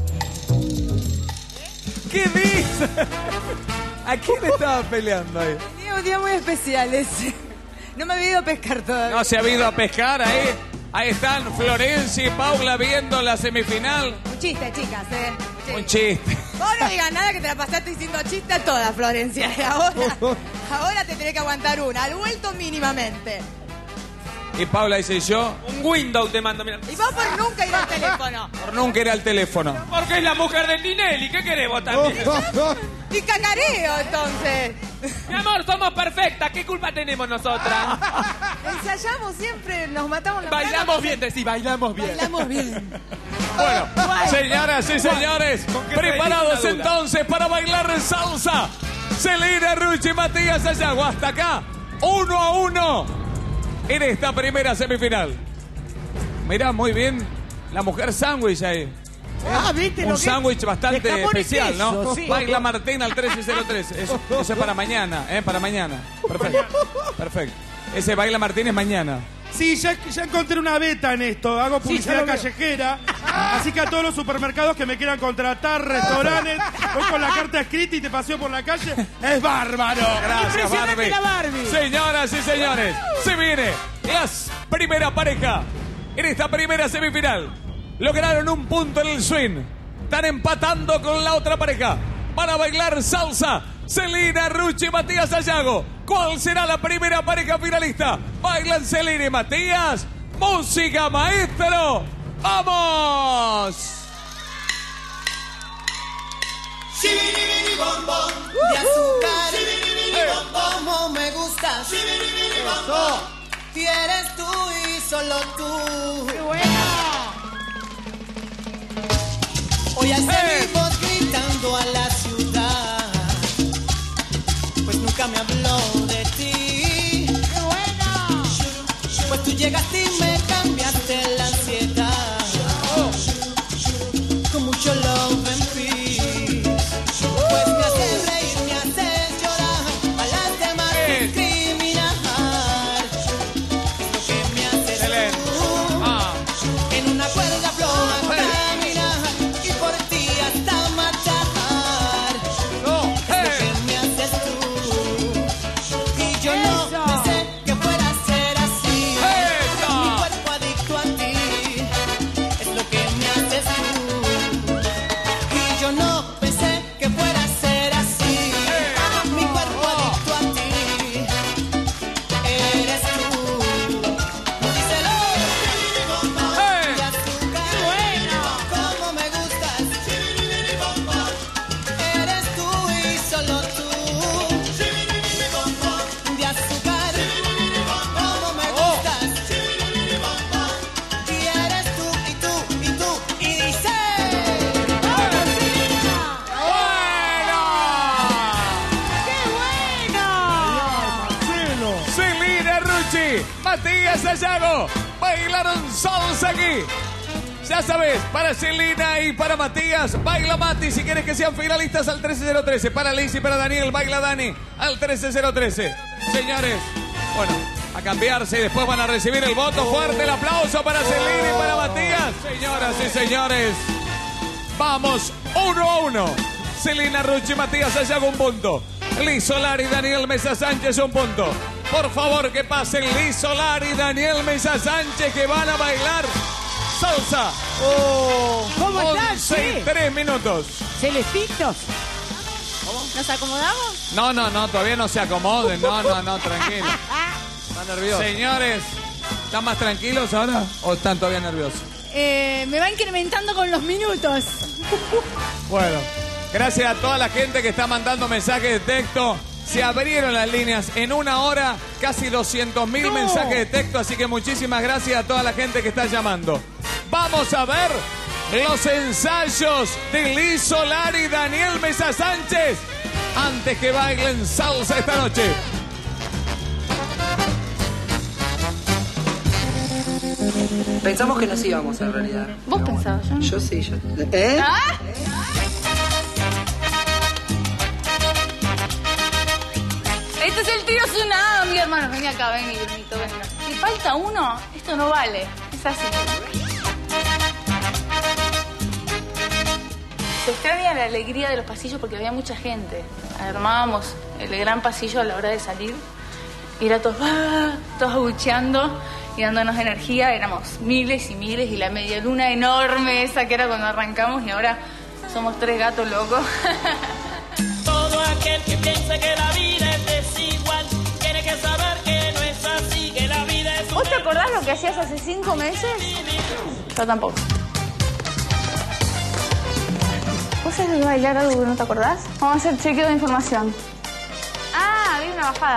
¿Qué dice? ¿A quién estaba peleando ahí? Tenía un día muy especial ese. No me había ido a pescar todavía. No se ha ido a pescar ahí. Ahí están Florencia y Paula viendo la semifinal. Un chiste, chicas, ¿eh? Sí. Un chiste. Vos no digas nada que te la pasaste diciendo chiste a todas, Florencia. Ahora, ahora te tenés que aguantar una. Al vuelto mínimamente. Y Paula dice yo. Un Windows te mando, mira. Y vos por nunca ir al teléfono. Por nunca ir al teléfono. Porque es la mujer de Tinelli. ¿Qué querés vos también? Y cacareo, entonces. Mi amor, somos perfectas. ¿Qué culpa tenemos nosotras? Ensayamos siempre, nos matamos la Bailamos bien, decí, bailamos bien. Bailamos bien. Bueno, señoras y señores, qué preparados pedís una duda? entonces para bailar salsa. Celina Rucci y Matías Sayago. Hasta acá, uno a uno en esta primera semifinal. Mirá muy bien la mujer sándwich ahí. Ah, ¿viste? Un sándwich bastante jamón y especial, ¿no? queso, sí. Baila Martín al trece cero tres. Eso, eso es para mañana, ¿eh? Para mañana. Perfecto. Perfecto. Ese Baila Martín es mañana. Sí, ya, ya encontré una beta en esto. Hago publicidad ya lo veo. callejera. Así que a todos los supermercados que me quieran contratar, restaurantes, voy con la carta escrita y te paseo por la calle. ¡Es bárbaro! Gracias, Impresionante Barbie. la Barbie. Señoras y señores, se viene la primera pareja en esta primera semifinal. Lograron un punto en el swing. Están empatando con la otra pareja. Van a bailar salsa. Celina Rucci y Matías Sayago. ¿Cuál será la primera pareja finalista? Bailan Celina y Matías. Música, maestro. ¡Vamos! Shibiribiri bombón de azúcar. Shibiribiri bombón, como me gustas. Shibiribiri bombón. Y eres tú y solo tú. ¡Qué bueno! Hoy ¡Eh! salimos gritando a la ciudad, pues nunca me habló de ti. ¡Qué bueno! Pues tú llegaste y me cambiaste la ansiedad, con mucho love and peace. Pues me haces reír, me haces llorar, a las demás discriminar. Es lo que me haces Excelente. tú, Ah. en una cuerda floja caminar, y por ti hasta marchar. No. Es lo que me haces tú, y yo no Eso. pensé que fuera a ser así. Eso. Mi cuerpo adicto a ti, es lo que me haces tú, y yo no pensé que fuera a ser así. Mi cuerpo adicto a ti, eres tú. Díselo. ¡Eh! De azúcar, como me gustas. Eres tú y solo tú. De azúcar, como me gustas. Y eres tú y tú y tú y dice. ¡Bueno! Celina Rucci, Matías Sayago, bailaron salsa aquí. Ya sabes, para Celina y para Matías, baila Mati si quieres que sean finalistas al trece cero trece. Para Liz y para Daniel, baila Dani al trece cero trece. Señores, bueno, a cambiarse y después van a recibir el voto. Fuerte el aplauso para Celina y para Matías. Señoras y señores, vamos uno a uno. Celina Rucci, Matías Sayago, un punto. Liz Solari y Daniel Mesa Sánchez, un punto. Por favor, que pasen Liz Solari y Daniel Mesa Sánchez, que van a bailar salsa. ¿Cómo estás? once y Sí. tres minutos. Celestitos. ¿Nos acomodamos? No, no, no, todavía no se acomoden. No, no, no, tranquilo. Está nervioso. Señores, ¿están más tranquilos ahora o están todavía nerviosos? Eh, me va incrementando con los minutos. Bueno, gracias a toda la gente que está mandando mensajes de texto. Se abrieron las líneas en una hora, casi doscientos mil No. mensajes de texto, así que muchísimas gracias a toda la gente que está llamando. Vamos a ver los ensayos de Liz Solari y Daniel Mesa Sánchez antes que bailen salsa esta noche. Pensamos que nos íbamos en realidad. ¿Vos pensabas? Yo, yo sí, yo. ¿Eh? ¿Ah? Este es el tío Tsunami, hermano. Vení acá, vení, Brunito, venga. Si falta uno, esto no vale. Es así. Se extraña la alegría de los pasillos porque había mucha gente. Armábamos el gran pasillo a la hora de salir. Y era todos, ¡ah!, todos abucheando y dándonos energía. Éramos miles y miles y la media luna enorme esa que era cuando arrancamos y ahora somos tres gatos locos. Todo aquel que piense que la vida es desigual tiene que saber que no es así, que la vida es un... ¿Vos te acordás lo que hacías hace cinco meses? Yo tampoco. ¿Vos sabés de bailar algo que no te acordás? Vamos a hacer chequeo de información. Ah, vi una bajada.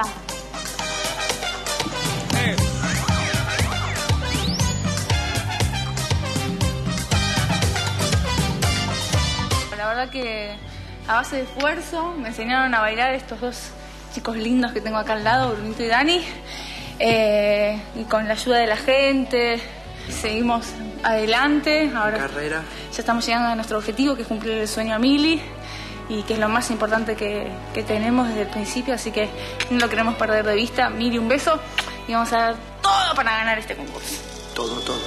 La verdad que a base de esfuerzo me enseñaron a bailar estos dos chicos lindos que tengo acá al lado, Brunito y Dani. Eh, y con la ayuda de la gente seguimos adelante. Ahora Carrera. ya estamos llegando a nuestro objetivo, que es cumplir el sueño a Mili, y que es lo más importante que, que tenemos desde el principio, así que no lo queremos perder de vista. Mili, un beso y vamos a dar todo para ganar este concurso. Todo, todo.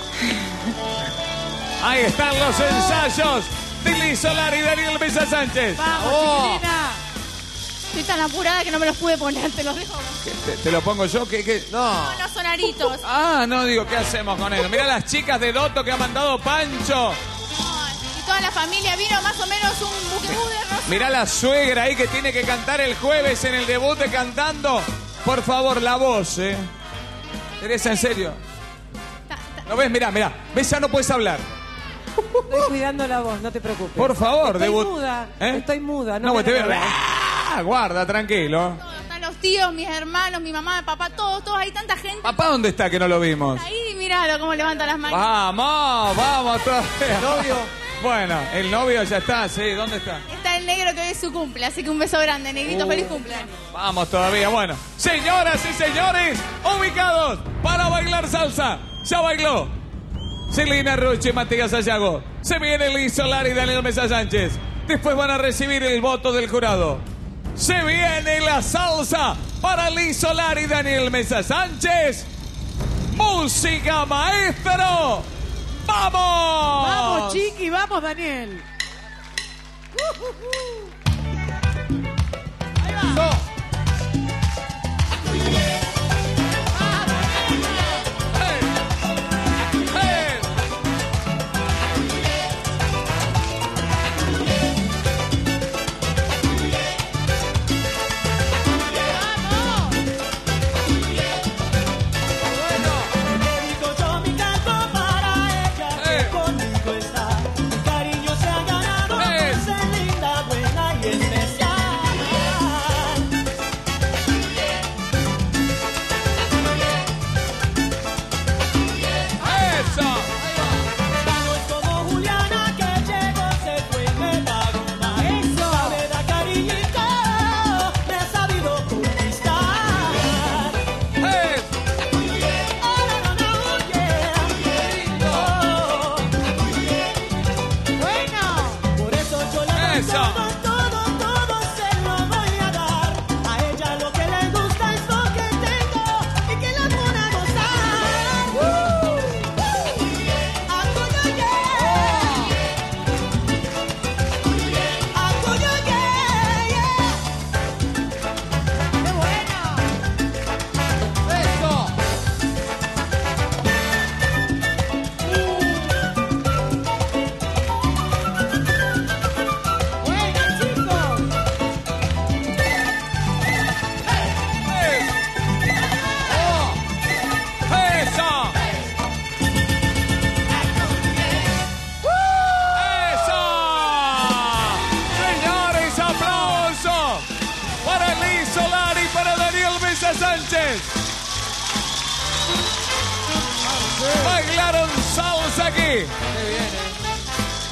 Ahí están los ensayos de Liz Solari y Daniel Mesa Sánchez. ¡Vamos, Oh. chiquilina! Estoy tan apurada que no me los pude poner, te los dejo. ¿Qué, te, te lo pongo yo? ¿Qué, qué? No. No, los sonaritos. Ah, no, digo, ¿qué hacemos con él? Mirá las chicas de Doto que ha mandado Pancho. Y toda la familia vino más o menos un buquebú de rosa. Mirá la suegra ahí que tiene que cantar el jueves en el debut de Cantando. Por favor, la voz, ¿eh? Teresa, en serio. ¿Lo ves? Mirá, mirá. ¿Ves? Ya no puedes hablar. Estoy cuidando la voz, no te preocupes. Por favor, estoy debut. muda. ¿Eh? Estoy muda. No, No, me te la veo. grabé. ¡Ah! Guarda, tranquilo. Están los tíos, mis hermanos, mi mamá, mi papá, todos, todos. Hay tanta gente. ¿Papá dónde está que no lo vimos? Ahí, míralo cómo levanta las manos. Vamos, vamos todavía. ¿El novio? Bueno, el novio ya está, sí. ¿Dónde está? Está el negro que hoy es su cumple, así que un beso grande, negrito, Uh. feliz cumpleaños. Vamos todavía. Bueno, señoras y señores, ubicados para bailar salsa. Ya bailó Celina Rucci, Matías Sayago. Se viene Liz Solari y Daniel Mesa Sánchez. Después van a recibir el voto del jurado. Se viene la salsa para Liz Solari y Daniel Mesa Sánchez. Música, maestro. ¡Vamos! Vamos, Chiqui, vamos, Daniel. Uh, uh, uh. Ahí va. So. Sánchez. Bailaron salsa aquí.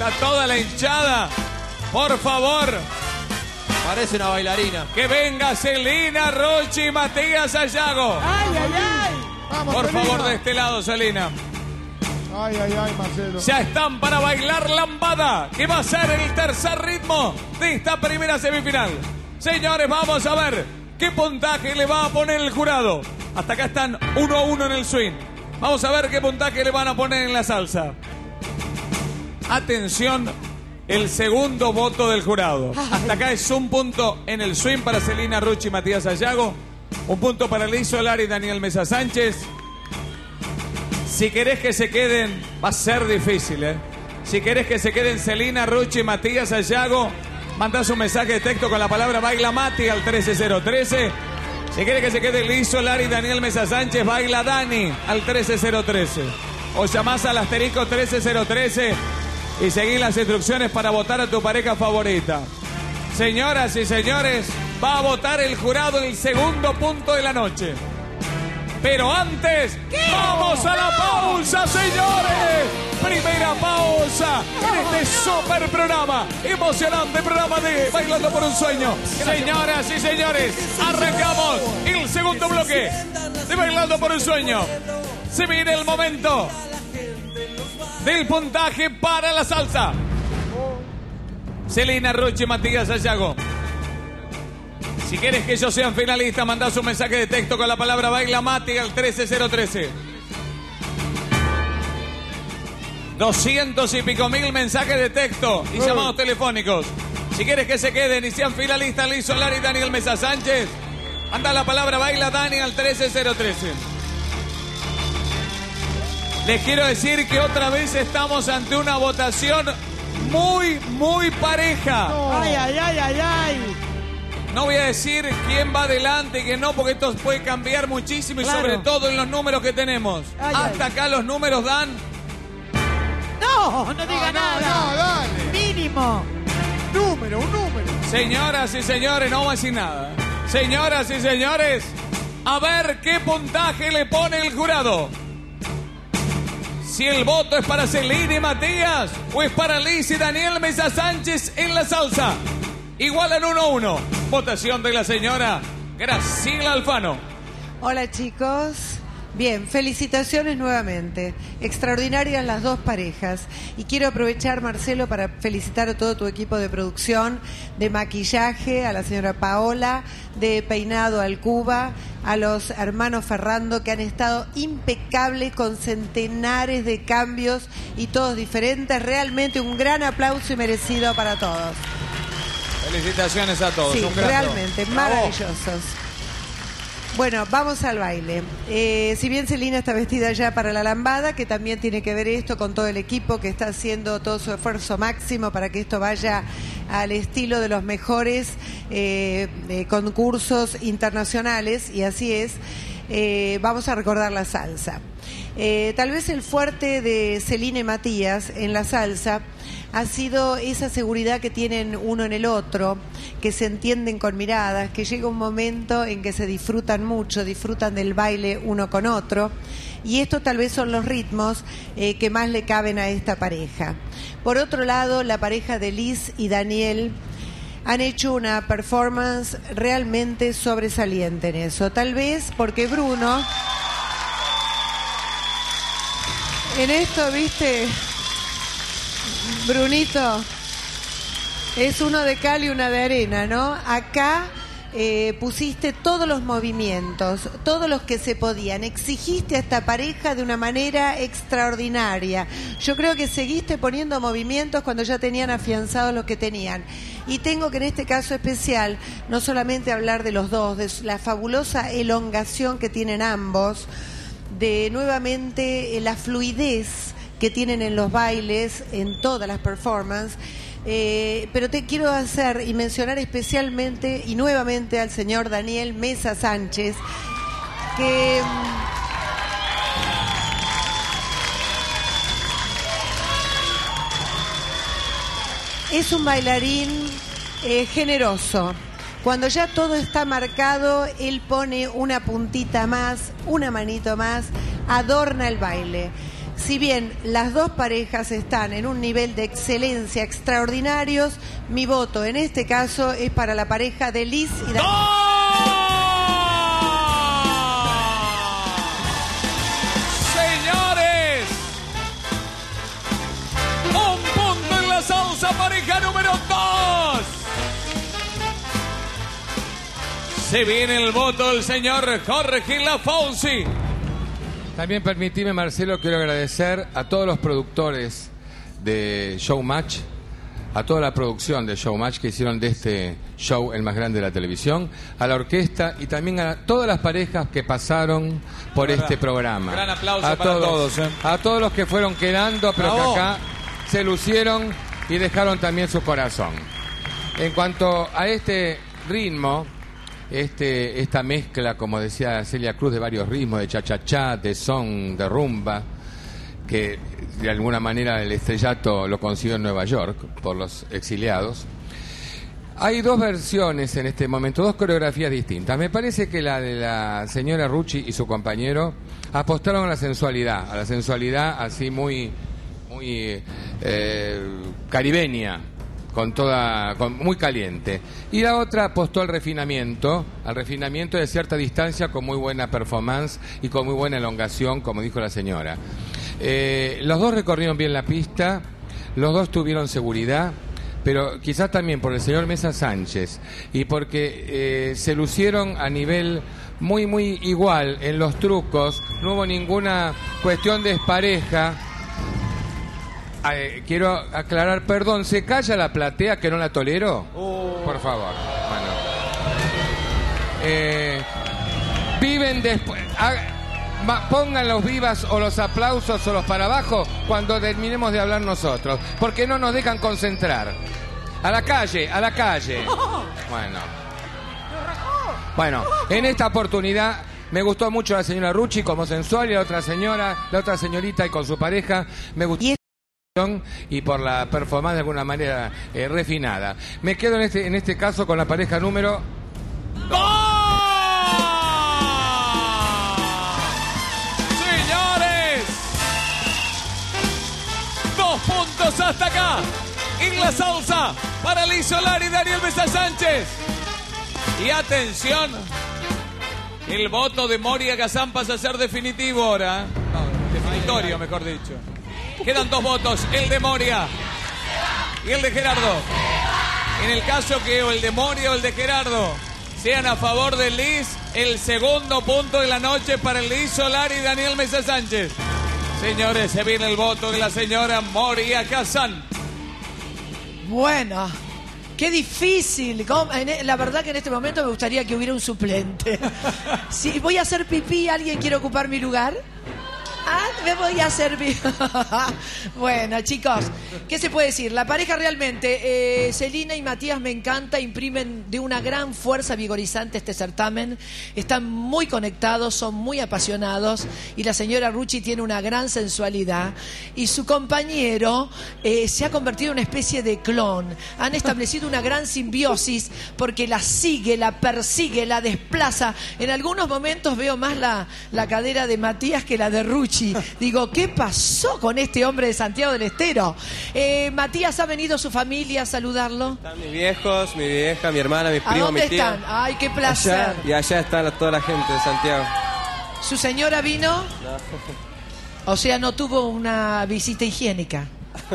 a toda la hinchada, por favor. Parece una bailarina. Que venga Celina, Rochi y Matías Sayago. ¡Ay, ay, ay! Vamos, Por Celina. favor, de este lado, Celina. Ay, ay, ay, Marcelo. Ya están para bailar lambada, que va a ser el tercer ritmo de esta primera semifinal. Señores, vamos a ver qué puntaje le va a poner el jurado. Hasta acá están uno a uno en el swing. Vamos a ver qué puntaje le van a poner en la salsa. Atención, el segundo voto del jurado. Hasta acá es un punto en el swing para Celina Rucci y Matías Sayago. Un punto para Liz Solari y Daniel Mesa Sánchez. Si querés que se queden, va a ser difícil, ¿eh? Si querés que se queden Celina Rucci y Matías Sayago, mandás un mensaje de texto con la palabra Baila Mati al trece cero trece. Si querés que se quede Liz Solari y Daniel Mesa Sánchez, Baila Dani al trece cero trece. O llamás al asterisco trece cero trece y seguís las instrucciones para votar a tu pareja favorita. Señoras y señores, va a votar el jurado el segundo punto de la noche. Pero antes, ¡vamos a la pausa, señores! Primera pausa en este super programa, emocionante programa de Bailando por un Sueño. Señoras y señores, arrancamos el segundo bloque de Bailando por un Sueño. Se viene el momento del puntaje para la salsa. Celina Rucci y Matías Sayago. Si quieres que ellos sean finalistas, mandás un mensaje de texto con la palabra Baila Mati al trece cero trece. Doscientos y pico mil mensajes de texto y llamados telefónicos. Si quieres que se queden y sean finalistas Liz Solari y Daniel Mesa Sánchez, manda la palabra Baila Dani al trece cero trece. Les quiero decir que otra vez estamos ante una votación muy, muy pareja. ¡Ay, ay, ay, ay, ay! No voy a decir quién va adelante y quién no, porque esto puede cambiar muchísimo y Claro. sobre todo en los números que tenemos. Ay, Hasta ay. acá los números dan... No, no diga nada. No, dale. Mínimo. Número, un número. Señoras y señores, no voy a decir nada. Señoras y señores, a ver qué puntaje le pone el jurado. Si el voto es para Celina y Matías o es para Liz y Daniel Mesa Sánchez en la salsa. Igualan uno a uno. Votación de la señora Graciela Alfano. Hola chicos. Bien, felicitaciones nuevamente. Extraordinarias las dos parejas. Y quiero aprovechar, Marcelo, para felicitar a todo tu equipo de producción, de maquillaje, a la señora Paola, de peinado al Cuba, a los hermanos Ferrando, que han estado impecables con centenares de cambios y todos diferentes. Realmente un gran aplauso y merecido para todos. Felicitaciones a todos. Sí, Un gran realmente, bravo. maravillosos. Bueno, vamos al baile. Eh, si bien Celina está vestida ya para la lambada, que también tiene que ver esto con todo el equipo que está haciendo todo su esfuerzo máximo para que esto vaya al estilo de los mejores eh, eh, concursos internacionales, y así es, eh, vamos a recordar la salsa. Eh, tal vez el fuerte de Celina y Matías en la salsa ha sido esa seguridad que tienen uno en el otro, que se entienden con miradas, que llega un momento en que se disfrutan mucho, disfrutan del baile uno con otro, y estos tal vez son los ritmos eh, que más le caben a esta pareja. Por otro lado, la pareja de Liz y Daniel han hecho una performance realmente sobresaliente en eso, tal vez porque Bruno, en esto, viste, Brunito, es uno de cal y una de arena, ¿no? Acá eh, pusiste todos los movimientos, todos los que se podían. Exigiste a esta pareja de una manera extraordinaria. Yo creo que seguiste poniendo movimientos cuando ya tenían afianzados los que tenían. Y tengo que en este caso especial no solamente hablar de los dos, de la fabulosa elongación que tienen ambos, de nuevamente eh, la fluidez que tienen en los bailes, en todas las performances, eh, pero te quiero hacer y mencionar especialmente y nuevamente al señor Daniel Mesa Sánchez, que es un bailarín eh, generoso. Cuando ya todo está marcado, él pone una puntita más, una manito más, adorna el baile. si bien las dos parejas están en un nivel de excelencia extraordinarios, mi voto en este caso es para la pareja de Liz y Daniel. Señores, un punto en la salsa, pareja número dos. Se viene el voto del señor Jorge Lafonsi. También permitime, Marcelo, quiero agradecer a todos los productores de Showmatch, a toda la producción de Showmatch que hicieron de este show el más grande de la televisión, a la orquesta y también a todas las parejas que pasaron por este programa. Gran aplauso a para todos, todos. ¿eh? A todos los que fueron quedando, pero Bravo. que acá se lucieron y dejaron también su corazón. En cuanto a este ritmo, este, esta mezcla, como decía Celia Cruz, de varios ritmos, de cha-cha-cha, de son, de rumba, que de alguna manera el estrellato lo consiguió en Nueva York por los exiliados. Hay dos versiones en este momento, dos coreografías distintas. Me parece que la de la señora Rucci y su compañero apostaron a la sensualidad, a la sensualidad así muy, muy eh, caribeña, con toda, con, muy caliente. Y la otra apostó al refinamiento, al refinamiento de cierta distancia con muy buena performance y con muy buena elongación, como dijo la señora. Eh, los dos recorrieron bien la pista, los dos tuvieron seguridad, pero quizás también por el señor Mesa Sánchez y porque eh, se lucieron a nivel muy, muy igual en los trucos, no hubo ninguna cuestión de despareja. Eh, quiero aclarar, perdón, ¿se calla la platea que no la tolero? Oh. Por favor. Bueno. Eh, viven después. Pongan los vivas o los aplausos o los para abajo cuando terminemos de hablar nosotros, porque no nos dejan concentrar. A la calle, a la calle. Bueno. Bueno, en esta oportunidad me gustó mucho la señora Rucci como sensual y la otra señora, la otra señorita y con su pareja me gustó y por la performance de alguna manera eh, refinada. Me quedo en este en este caso con la pareja número ¡dos! Señores, dos puntos hasta acá en la salsa para Liz Solari y Daniel Mesa Sánchez. Y atención, el voto de Moria Kazan pasa a ser definitivo ahora. No, definitorio, mejor dicho. Quedan dos votos, el de Moria y el de Gerardo. En el caso que o el de Moria o el de Gerardo sean a favor de Liz, el segundo punto de la noche para Liz Solari y Daniel Mesa Sánchez. Señores, se viene el voto de la señora Moria Kazan. Bueno, qué difícil. La verdad que en este momento me gustaría que hubiera un suplente. Si voy a hacer pipí, ¿alguien quiere ocupar mi lugar? Ah, me voy a servir. Bueno, chicos, ¿qué se puede decir? La pareja realmente, eh, Celina y Matías, me encanta, imprimen de una gran fuerza vigorizante este certamen. Están muy conectados, son muy apasionados y la señora Rucci tiene una gran sensualidad y su compañero eh, se ha convertido en una especie de clon. Han establecido una gran simbiosis porque la sigue, la persigue, la desplaza. En algunos momentos veo más la, la cadera de Matías que la de Rucci. Digo, ¿qué pasó con este hombre de Santiago del Estero? Eh, Matías, ¿ha venido su familia a saludarlo? Están mis viejos, mi vieja, mi hermana, mis ¿A primos, mi dónde tía. están? Ay, qué placer. Allá, y allá está la- toda la gente de Santiago. ¿Su señora vino? No. O sea, no tuvo una visita higiénica.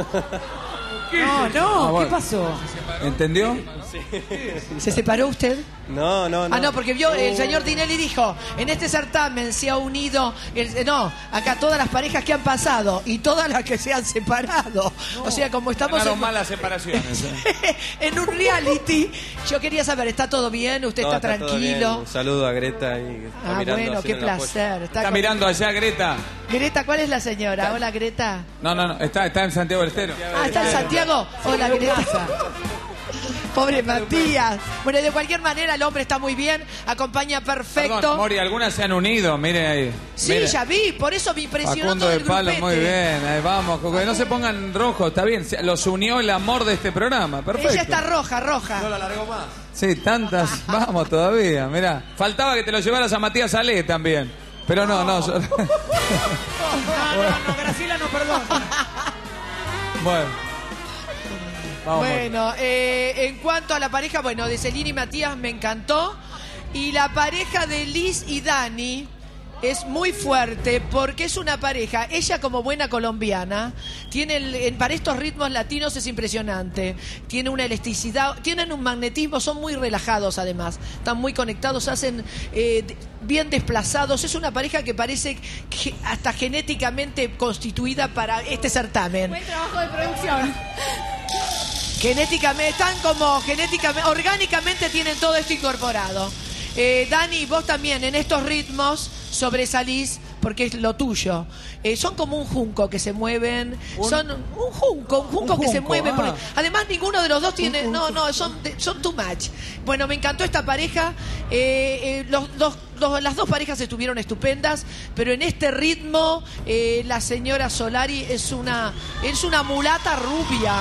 No, no, ¿qué pasó? ¿Entendió? ¿Se separó usted? No, no, no. Ah, no, porque vio, el señor Tinelli dijo, en este certamen se ha unido, el- no, acá todas las parejas que han pasado y todas las que se han separado. O sea, como estamos Ganaron en, mal las separaciones. ¿eh? en un reality, yo quería saber, ¿está todo bien? ¿Usted No, está, todo bien. tranquilo? Un saludo a Greta y que está Ah, mirando, bueno, qué haciendo el apoyo. placer. Está con- mirando allá, Greta. Greta, ¿cuál es la señora? Hola, Greta. No, no, no, está, está en Santiago del Estero. Ah, ¿está en Santiago? Hola, Greta. Pobre Matías. Bueno, de cualquier manera el hombre está muy bien, acompaña perfecto. Perdón, Mori, algunas se han unido, mire ahí. Sí, Mire. ya vi, por eso me impresionó Facundo todo de el Palo, grupete. muy bien, ahí vamos, que no se pongan rojos, está bien, se- los unió el amor de este programa, perfecto. Ella está roja, roja. No la largó más. Sí, tantas, vamos todavía, mirá. Faltaba que te lo llevaras a Matías Ale también, pero no, no. yo- No, no, no, Graciela no perdona. Bueno. Vamos, Bueno, eh, en cuanto a la pareja, bueno, de Celina y Matías me encantó. Y la pareja de Liz y Dani es muy fuerte porque es una pareja, ella como buena colombiana, tiene el- en- para estos ritmos latinos es impresionante, tiene una elasticidad, tienen un magnetismo, son muy relajados además, están muy conectados, hacen eh, de- bien desplazados, es una pareja que parece que hasta genéticamente constituida para este certamen. Buen trabajo de producción. Genéticamente, están como genéticamente, orgánicamente tienen todo esto incorporado. Eh, Dani, vos también en estos ritmos sobresalís porque es lo tuyo. Eh, son como un junco que se mueven, ¿Un? son un junco, un junco Un que se junco, mueve. ah. porque- además ninguno de los dos tiene, no, no, son, de- son too much. Bueno, me encantó esta pareja. Eh, eh, los, los- los- las dos parejas estuvieron estupendas, pero en este ritmo eh, la señora Solari es una, es una mulata rubia.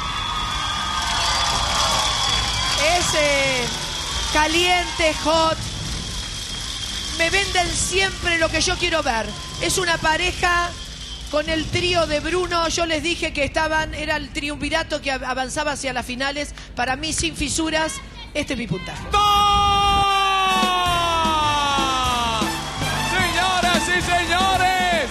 Es eh, caliente, hot. Me venden siempre lo que yo quiero ver. Es una pareja con el trío de Bruno. Yo les dije que estaban, era el triunvirato que av- avanzaba hacia las finales. Para mí, sin fisuras, este es mi puntaje. Señoras y señores,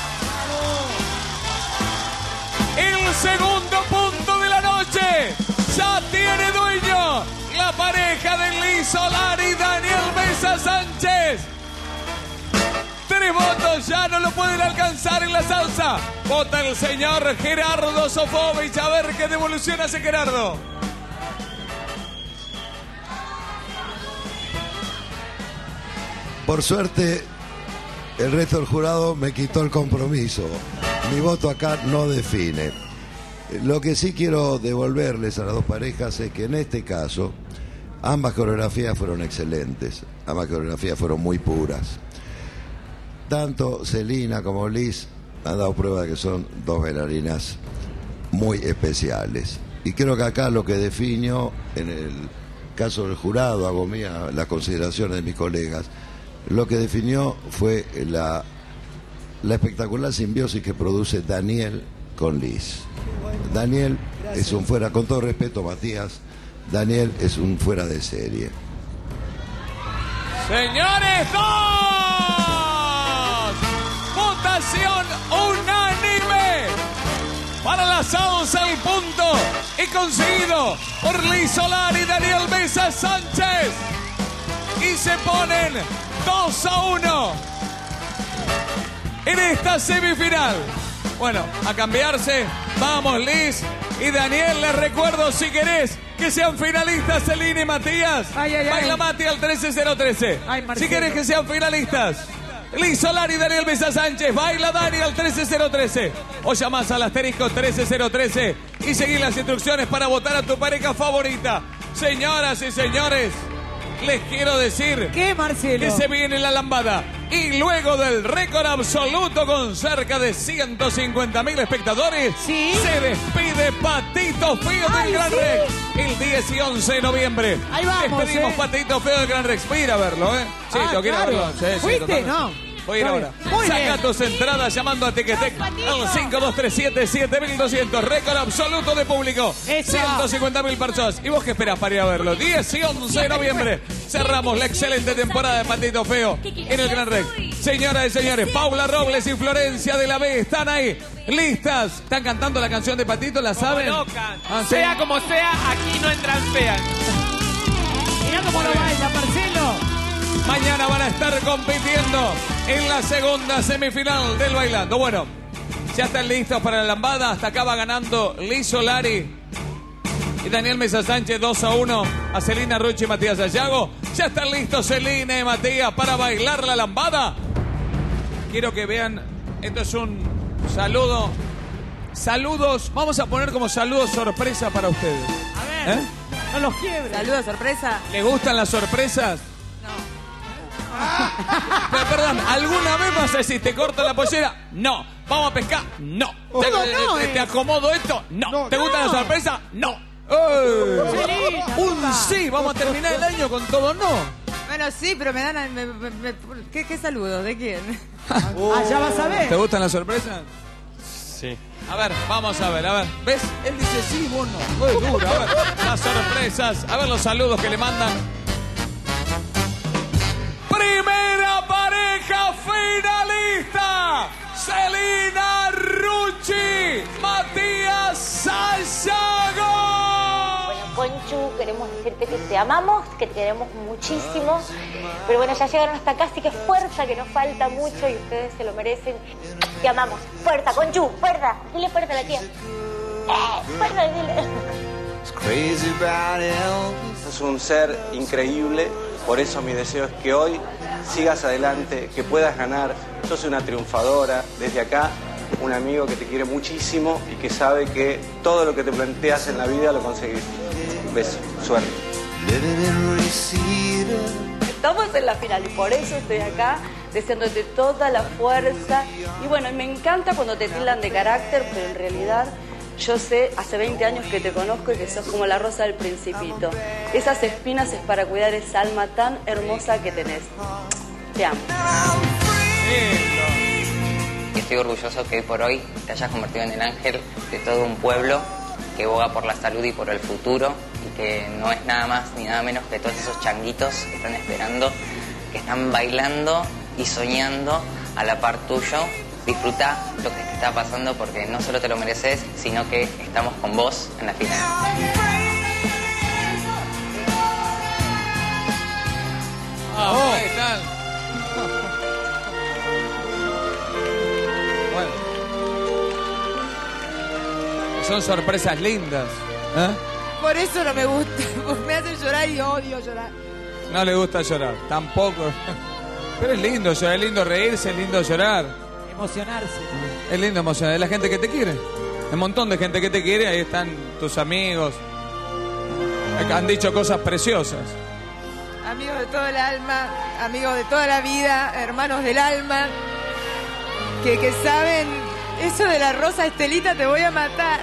el segundo punto de la noche ya tiene dueño. La pareja de Liz Solari y Daniel Mesa Sánchez. Tres votos ya no lo pueden alcanzar en la salsa. Vota el señor Gerardo Sofovich. A ver qué devolución hace Gerardo. Por suerte, el resto del jurado me quitó el compromiso. Mi voto acá no define. Lo que sí quiero devolverles a las dos parejas es que en este caso ambas coreografías fueron excelentes, ambas coreografías fueron muy puras. Tanto Celina como Liz han dado prueba de que son dos bailarinas muy especiales. Y creo que acá lo que definió, en el caso del jurado, hago mía las consideraciones de mis colegas, lo que definió fue la, la espectacular simbiosis que produce Daniel con Liz. Daniel es un fuera, con todo respeto Matías, Daniel es un fuera de serie. Señores, dos. Votación unánime para la salsa al punto y conseguido por Liz Solari y Daniel Mesa Sánchez. Y se ponen dos a uno en esta semifinal. Bueno, a cambiarse. Vamos, Liz y Daniel. Les recuerdo, si querés que sean finalistas, Celina y Matías. Ay, ay, ay. Baila Mati al trece cero trece. Ay, Si Marcelo. querés que sean finalistas, Liz Solari y Daniel Mesa Sánchez. Baila Dani al trece cero trece. O llamás al asterisco trece cero trece y seguís las instrucciones para votar a tu pareja favorita. Señoras y señores, les quiero decir ¿Qué, Marcelo? que se viene la lambada. Y luego del récord absoluto con cerca de ciento cincuenta mil espectadores, ¿Sí? se despide Patito Feo del Ay, Gran ¿sí? Rex el diez y once de noviembre. Ahí vamos, Despedimos eh. Patito Feo del Gran Rex. Voy a ir a verlo, ¿eh? Sí, Ah, tengo que ir a claro. verlo. Sí, sí, ¿Fuiste? totalmente. No. Voy a ir Está ahora. bien. Muy Saca bien. tus entradas llamando a Ticketek al cinco dos tres siete siete mil doscientos. Récord absoluto de público. Eso. ciento cincuenta mil personas. ¿Y vos qué esperás para ir a verlo? diez y once de noviembre. Cerramos la excelente temporada de Patito Feo en el Gran Rex. Señoras y señores, Paula Robles y Florencia de la B están ahí. Listas. ¿Están cantando la canción de Patito? ¿La saben? Loca. Ah, ¿sí? Sea como sea, aquí no entran feas. Mirá cómo lo baila, Marcelo. Mañana van a estar compitiendo en la segunda semifinal del Bailando. Bueno, ya están listos para la lambada. Hasta acá va ganando Liz Solari y Daniel Mesa Sánchez dos a uno a Celina Rucci y Matías Sayago. Ya están listos Celina y Matías para bailar la lambada. Quiero que vean, esto es un saludo. Saludos, vamos a poner como saludo sorpresa para ustedes. A ver, ¿Eh? no los quiebres. Saludos, sorpresa. ¿Les gustan las sorpresas? Pero, perdón, ¿alguna vez vas a decir te corto la pollera? No. ¿Vamos a pescar? No. ¿Te, ¿Cómo te- no, te- eh? te acomodo esto? No. No, ¿Te gusta no. la sorpresa? No. ¡Eh! Celina, Un papá. sí, vamos a terminar el año con todo no. Bueno, sí, pero me dan... me- me- me- ¿qué, ¿Qué saludo? ¿De quién? Ah, ya vas a ver. ¿Te gustan las sorpresas? Sí. A ver, vamos a ver, a ver. ¿Ves? Él dice sí, vos no. Muy duro, a ver. Las sorpresas, a ver los saludos que le mandan. Primera pareja finalista. Celina Rucci, Matías Sayago. Bueno, Conchu, queremos decirte que te amamos, que te queremos muchísimo. Pero bueno, ya llegaron hasta acá, así que fuerza, que nos falta mucho y ustedes se lo merecen. Te amamos. Fuerza, Conchu, fuerza. Dile fuerza a la tía. Eh, fuerza, dile. Es un ser increíble, por eso mi deseo es que hoy sigas adelante, que puedas ganar. Sos una triunfadora. Desde acá, un amigo que te quiere muchísimo y que sabe que todo lo que te planteas en la vida lo conseguís. Un beso, suerte. Estamos en la final y por eso estoy acá deseándote toda la fuerza. Y bueno, me encanta cuando te tildan de carácter, pero en realidad yo sé, hace veinte años que te conozco y que sos como la rosa del Principito. Esas espinas es para cuidar esa alma tan hermosa que tenés. Te amo. Estoy orgulloso que hoy por hoy te hayas convertido en el ángel de todo un pueblo que boga por la salud y por el futuro y que no es nada más ni nada menos que todos esos changuitos que están esperando, que están bailando y soñando a la par tuyo. Disfruta lo que te está pasando porque no solo te lo mereces, sino que estamos con vos en la final. Ah, ¿qué tal? Bueno. Son sorpresas lindas. ¿Eh? Por eso no me gusta, porque me hace llorar y odio llorar. No le gusta llorar, tampoco. Pero es lindo llorar, es lindo reírse, es lindo llorar. Emocionarse. Es lindo emocionar, es la gente que te quiere. Hay un montón de gente que te quiere, ahí están tus amigos. Han dicho cosas preciosas. Amigos de todo el alma, amigos de toda la vida, hermanos del alma, que, que saben, eso de la rosa Estelita te voy a matar.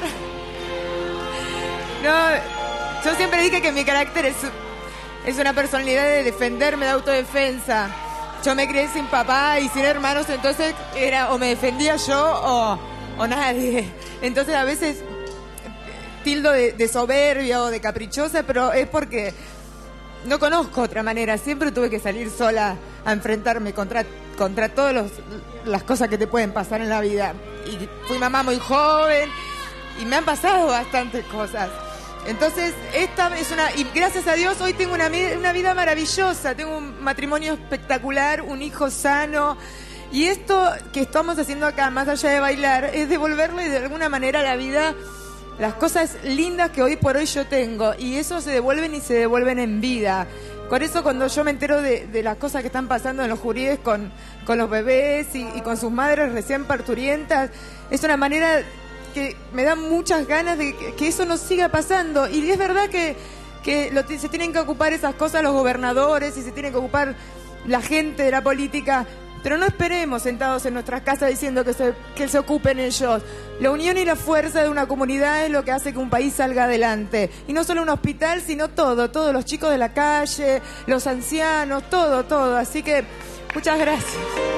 No, yo siempre dije que mi carácter es, es una personalidad de defenderme, de autodefensa. Yo me crié sin papá y sin hermanos, entonces era o me defendía yo o, o nadie. Entonces a veces tildo de, de soberbia o de caprichosa, pero es porque no conozco otra manera. Siempre tuve que salir sola a enfrentarme contra, contra todas los, las cosas que te pueden pasar en la vida. Y fui mamá muy joven y me han pasado bastantes cosas. Entonces, esta es una... Y gracias a Dios hoy tengo una, una vida maravillosa. Tengo un matrimonio espectacular, un hijo sano. Y esto que estamos haciendo acá, más allá de bailar, es devolverle de alguna manera a la vida las cosas lindas que hoy por hoy yo tengo. Y eso se devuelven y se devuelven en vida. Por eso cuando yo me entero de, de las cosas que están pasando en los juríes con, con los bebés y, y con sus madres recién parturientas, es una manera que me da muchas ganas de que, que eso no siga pasando. Y es verdad que, que lo, se tienen que ocupar esas cosas los gobernadores y se tienen que ocupar la gente de la política, pero no esperemos sentados en nuestras casas diciendo que se, que se ocupen ellos. La unión y la fuerza de una comunidad es lo que hace que un país salga adelante. Y no solo un hospital, sino todo, todos los chicos de la calle, los ancianos, todo, todo. Así que muchas gracias.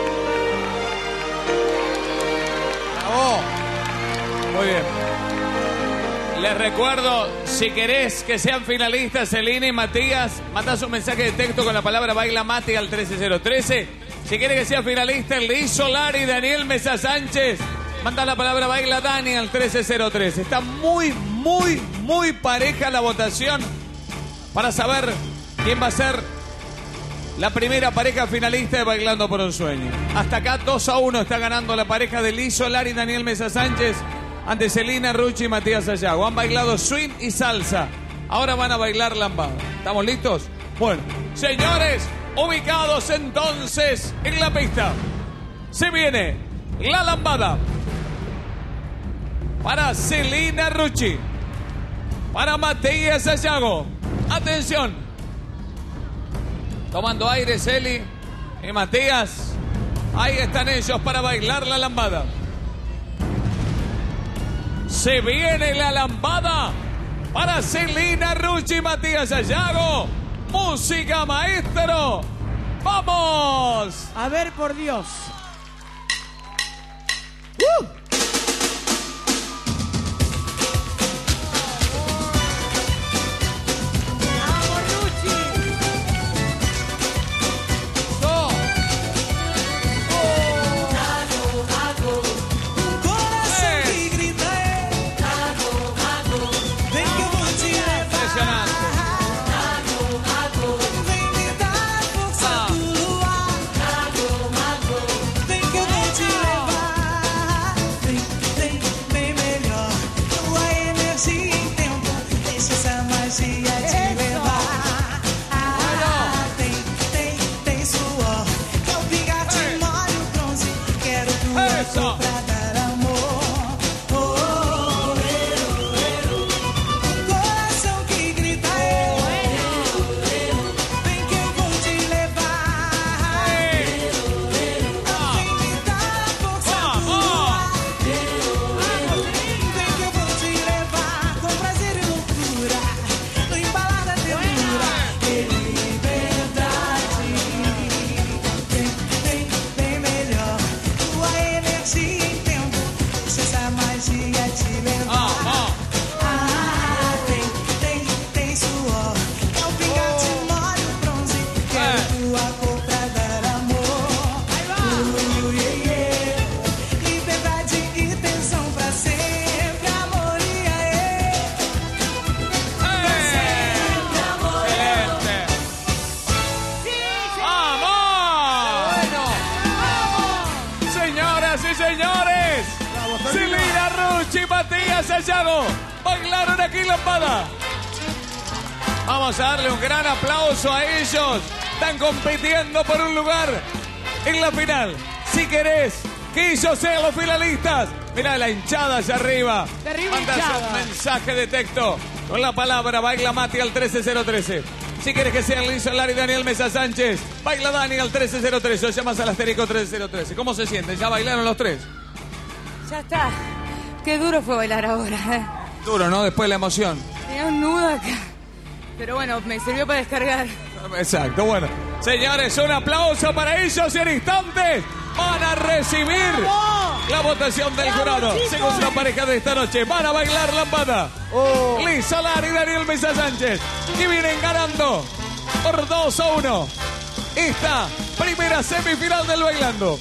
¡Bravo! Muy bien. Les recuerdo, si querés que sean finalistas Celina y Matías, mandás un mensaje de texto con la palabra Baila Mati al trece cero trece. Si querés que sea finalista Liz Solari y Daniel Mesa Sánchez, manda la palabra Baila Dani al trece cero trece. Está muy, muy, muy pareja la votación para saber quién va a ser la primera pareja finalista de Bailando por un Sueño. Hasta acá dos a uno está ganando la pareja de Liz Solari y Daniel Mesa Sánchez ante Celina Rucci y Matías Sayago. Han bailado swing y salsa. Ahora van a bailar lambada. ¿Estamos listos? Bueno, señores, ubicados entonces en la pista. Se viene la lambada para Celina Rucci, para Matías Sayago. Atención. Tomando aire, Celi y Matías. Ahí están ellos para bailar la lambada. Se viene la lambada para Celina Rucci y Matías Sayago. Música, maestro. helicóptero. ¡Vamos! A ver, por Dios. ¡Uh! Bailaron aquí en Lambada. Vamos a darle un gran aplauso a ellos. Están compitiendo por un lugar en la final. Si querés que ellos sean los finalistas, mirá la hinchada allá arriba. Mandas un mensaje de texto con la palabra Baila Mati al trece cero trece. Si quieres que sean Liz Solari y Daniel Mesa Sánchez, Baila Dani al trece cero trece o llamas al asterisco trece cero trece. ¿Cómo se sienten? ¿Ya bailaron los tres? Ya está. Qué duro fue bailar ahora, ¿eh? Duro, ¿no? Después de la emoción. Tenía un nudo acá. Pero bueno, me sirvió para descargar. Exacto, bueno. Señores, un aplauso para ellos y en instantes van a recibir ¡Vamos! La votación del jurado. Según la pareja de esta noche, van a bailar Lambada. Oh. Liz Solari y Daniel Mesa Sánchez, que vienen ganando por dos a uno esta primera semifinal del Bailando.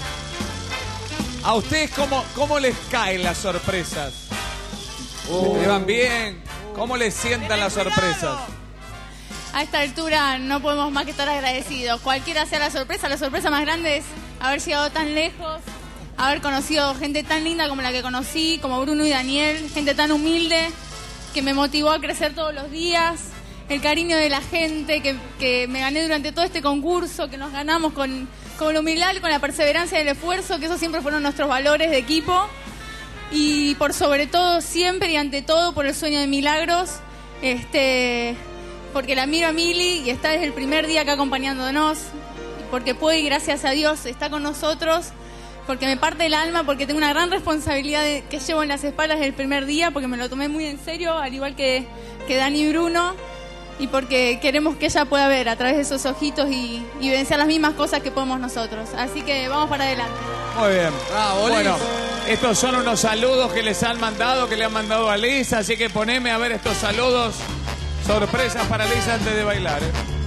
¿A ustedes cómo, cómo les caen las sorpresas? Oh. ¿Le van bien? ¿Cómo les sientan las sorpresas? A esta altura no podemos más que estar agradecidos. Cualquiera sea la sorpresa, la sorpresa más grande es haber llegado tan lejos, haber conocido gente tan linda como la que conocí, como Bruno y Daniel, gente tan humilde que me motivó a crecer todos los días, el cariño de la gente que, que me gané durante todo este concurso, que nos ganamos con... con la humildad, con la perseverancia y el esfuerzo, que esos siempre fueron nuestros valores de equipo. Y por sobre todo, siempre y ante todo, por el sueño de Milagros, este, porque la miro a Mili y está desde el primer día acá acompañándonos, porque puede y gracias a Dios está con nosotros, porque me parte el alma, porque tengo una gran responsabilidad de, que llevo en las espaldas desde el primer día, porque me lo tomé muy en serio, al igual que, que Dani y Bruno. Y porque queremos que ella pueda ver a través de esos ojitos y, y vencer las mismas cosas que podemos nosotros. Así que vamos para adelante. Muy bien. Bravo, bueno, estos son unos saludos que les han mandado, que le han mandado a Liz. Así que poneme a ver estos saludos. Sorpresas para Liz antes de bailar. ¿eh?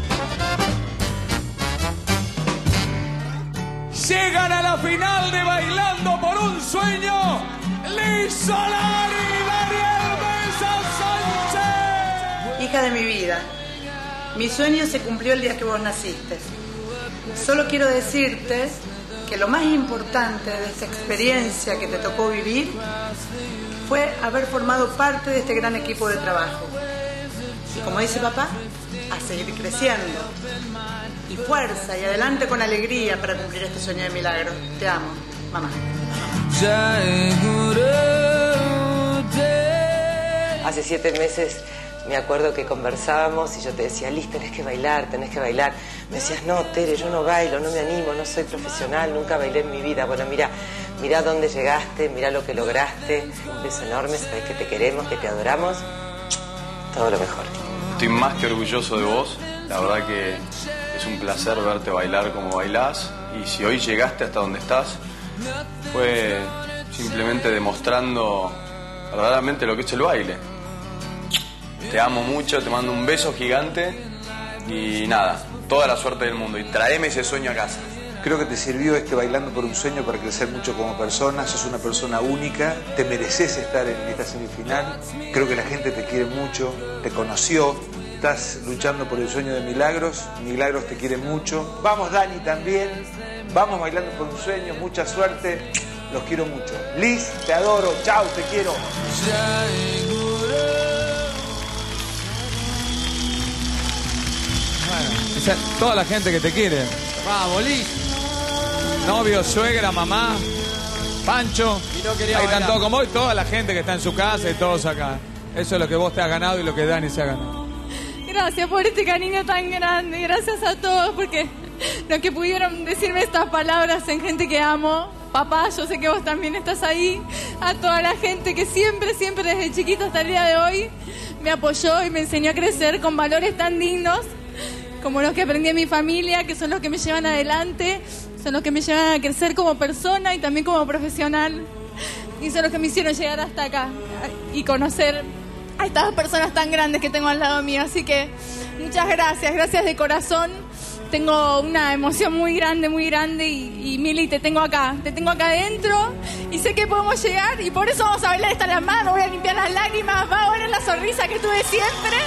Llegan a la final de Bailando por un Sueño, Liz Solari y Daniel Mesa Sánchez. Hija de mi vida, mi sueño se cumplió el día que vos naciste. Solo quiero decirte que lo más importante de esta experiencia que te tocó vivir fue haber formado parte de este gran equipo de trabajo. Y como dice papá, a seguir creciendo. Y fuerza y adelante con alegría para cumplir este sueño de milagro. Te amo, mamá. Hace siete meses me acuerdo que conversábamos y yo te decía, Liz, tenés que bailar, tenés que bailar. Me decías, no, Tere, yo no bailo, no me animo, no soy profesional, nunca bailé en mi vida. Bueno, mira, mira dónde llegaste, mira lo que lograste. Un beso enorme, sabes que te queremos, que te adoramos. Todo lo mejor. Estoy más que orgulloso de vos. La verdad que es es un placer verte bailar como bailás. Y si hoy llegaste hasta donde estás, fue simplemente demostrando verdaderamente lo que es el baile. Te amo mucho, te mando un beso gigante y nada, toda la suerte del mundo. Y traeme ese sueño a casa. Creo que te sirvió este Bailando por un Sueño para crecer mucho como persona. Sos una persona única, te mereces estar en esta semifinal. Creo que la gente te quiere mucho, te conoció. Estás luchando por el sueño de Milagros. Milagros te quiere mucho. Vamos, Dani, también. Vamos Bailando por un Sueño. Mucha suerte. Los quiero mucho. Liz, te adoro. Chau, te quiero. Bueno, esa- toda la gente que te quiere. Vamos, Liz. Novio, suegra, mamá, Pancho. Y no quería Ahí están bailar. todos como hoy, toda la gente que está en su casa y todos acá. Eso es lo que vos te has ganado y lo que Dani se ha ganado. Gracias por este cariño tan grande. Gracias a todos porque los que pudieron decirme estas palabras en gente que amo. Papá, yo sé que vos también estás ahí. A toda la gente que siempre, siempre desde chiquito hasta el día de hoy me apoyó y me enseñó a crecer con valores tan dignos como los que aprendí en mi familia, que son los que me llevan adelante, son los que me llevan a crecer como persona y también como profesional. Y son los que me hicieron llegar hasta acá y conocer a estas personas tan grandes que tengo al lado mío. Así que muchas gracias, gracias de corazón. Tengo una emoción muy grande, muy grande y, y Mili, te tengo acá, te tengo acá adentro y sé que podemos llegar y por eso vamos a bailar esta llamada, voy a limpiar las lágrimas, va a ver la sonrisa que tuve siempre.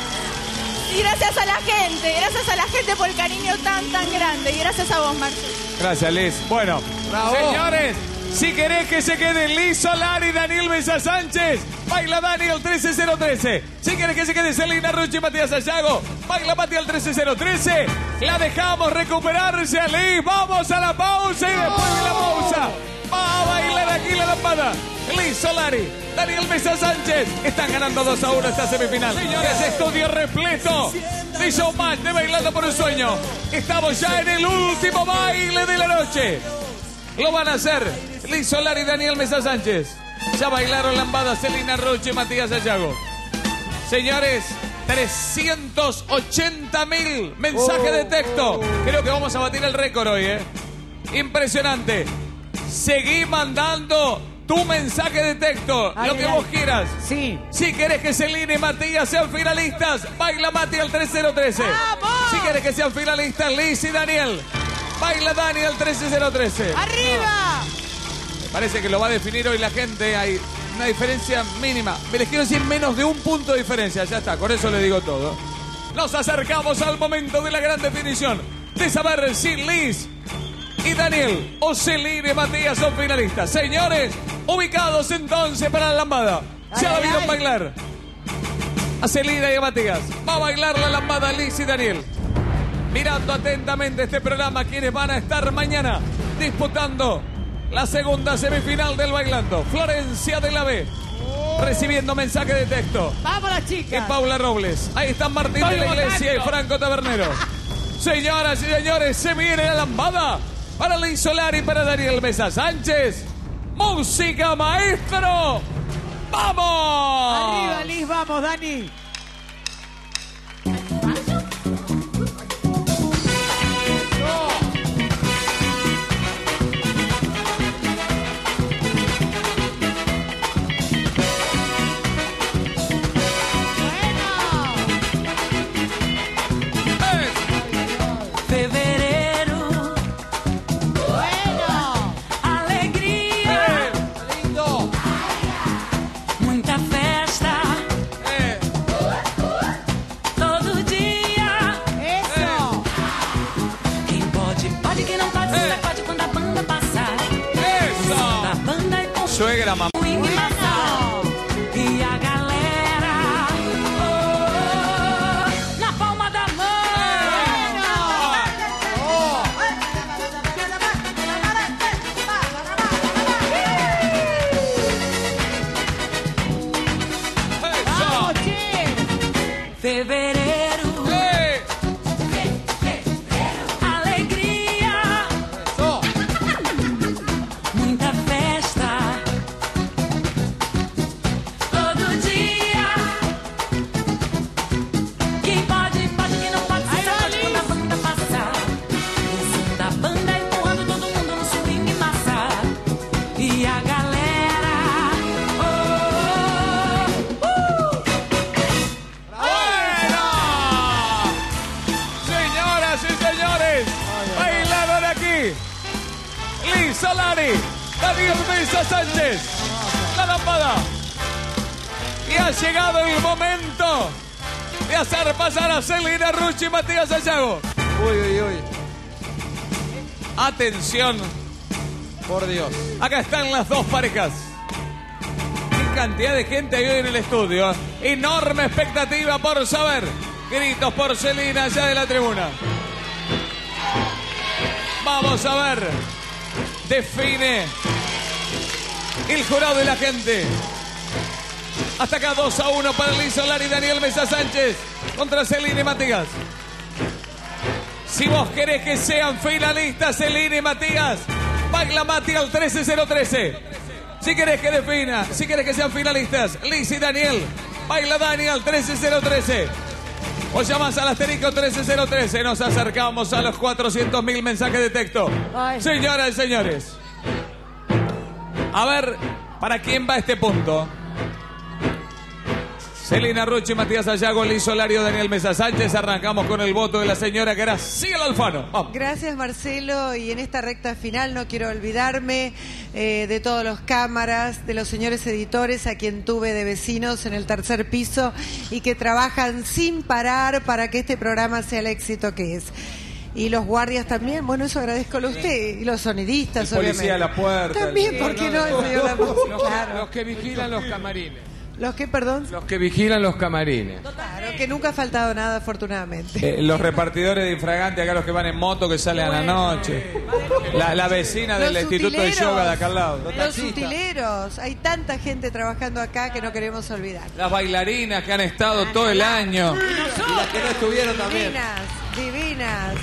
Y gracias a la gente, gracias a la gente por el cariño tan, tan grande y gracias a vos, Marcelo. Gracias, Liz. Bueno, Bravo. señores, si querés que se quede Liz Solari y Daniel Mesa Sánchez, baila Dani al trece cero trece. Si querés que se quede Celina Rucci y Matías Sayago, baila Mati al trece cero trece. La dejamos recuperarse a Liz. Vamos a la pausa y después de la pausa va a bailar aquí la lampada. Liz Solari, Daniel Mesa Sánchez están ganando dos a uno esta semifinal. Señores, estudio repleto de Showmatch de Bailando por un Sueño. Estamos ya en el último baile de la noche. Lo van a hacer Liz Solari y Daniel Mesa Sánchez. Ya bailaron lambada Celina Roche y Matías Sayago. Señores, trescientos ochenta mil mensajes de texto. Creo que vamos a batir el récord hoy, ¿eh? Impresionante. Seguí mandando tu mensaje de texto, Ay, lo que ay, vos ay. quieras. Sí. Si querés que Celina y Matías sean finalistas, baila Mati al trece cero trece. Si querés que sean finalistas, Liz y Daniel, baila Dani al trece cero trece. ¡Arriba! Me parece que lo va a definir hoy la gente. Hay una diferencia mínima. Me les quiero decir menos de un punto de diferencia. Ya está, con eso le digo todo. Nos acercamos al momento de la gran definición. De saber si Liz y Daniel o Celina y Matías son finalistas. Señores, ubicados entonces para la lambada. Ya la Ay, vieron ay. bailar a Celina y a Matías. Va a bailar la lambada Liz y Daniel. Mirando atentamente este programa, quienes van a estar mañana disputando la segunda semifinal del Bailando. Florencia de la B, recibiendo mensaje de texto. Vamos las Y chicas. Paula Robles. Ahí están Martín Estoy de la Iglesia y votando. Franco Tabernero. Señoras y señores, se viene la lambada para Liz Solari y para Daniel Mesa Sánchez. ¡Música, maestro! ¡Vamos! Arriba, Liz, vamos, Dani. Fevereiro, Bueno. alegria, Lindo. muita festa, Eh, todo dia. Eso. Quem pode, pode, quem não pode, se sacode quando a banda passar. ¡Eso! A banda é com Suegra, mamá. swing e massal. E a galera, oh, na palma da mão. Vamos, che. Fevereiro, ¡Eh! alegria, Eso. muita festa, todo dia. Quem pode, pode, quem não pode, se sacode quando a banda passar. Mesa Sánchez. La lambada. Y ha llegado el momento de hacer pasar a Celina Rucci y Matías Sayago. Uy, uy, uy. Atención. Por Dios. Acá están las dos parejas. Qué cantidad de gente hay hoy en el estudio. Enorme expectativa por saber. Gritos por Celina allá de la tribuna. Vamos a ver. Define el jurado y la gente. Hasta acá dos a uno para Liz Solari y Daniel Mesa Sánchez contra Celina y Matías. Si vos querés que sean finalistas Celina y Matías, baila Mati al trece cero trece. Si querés que defina, si querés que sean finalistas Liz y Daniel, baila Dani al trece cero trece. O llamas al asterisco trece cero trece. Nos acercamos a los cuatrocientos mil mensajes de texto. Ay. Señoras y señores, a ver, ¿para quién va este punto? Celina Rucci, Matías Sayago, Liz Solari, Daniel Mesa Sánchez. Arrancamos con el voto de la señora Graciela Alfano. Vamos. Gracias, Marcelo. Y en esta recta final no quiero olvidarme eh, de todos los cámaras, de los señores editores a quien tuve de vecinos en el tercer piso y que trabajan sin parar para que este programa sea el éxito que es. Y los guardias también, bueno, eso agradezco a usted. Y los sonidistas, el obviamente. Policía a la puerta. También, el... ¿por qué no? El señor Lamos? Los, Claro. los que vigilan los camarines. ¿Los que, perdón? Los que vigilan los camarines. Claro, que nunca ha faltado nada, afortunadamente. Eh, los repartidores de infragante, acá los que van en moto, que salen bueno, a la noche. La, la vecina del Instituto de Yoga de acá al lado. Los, los utileros. Hay tanta gente trabajando acá que no queremos olvidar. Las bailarinas que han estado todo el año. Y las que no estuvieron también. Divinas, divinas.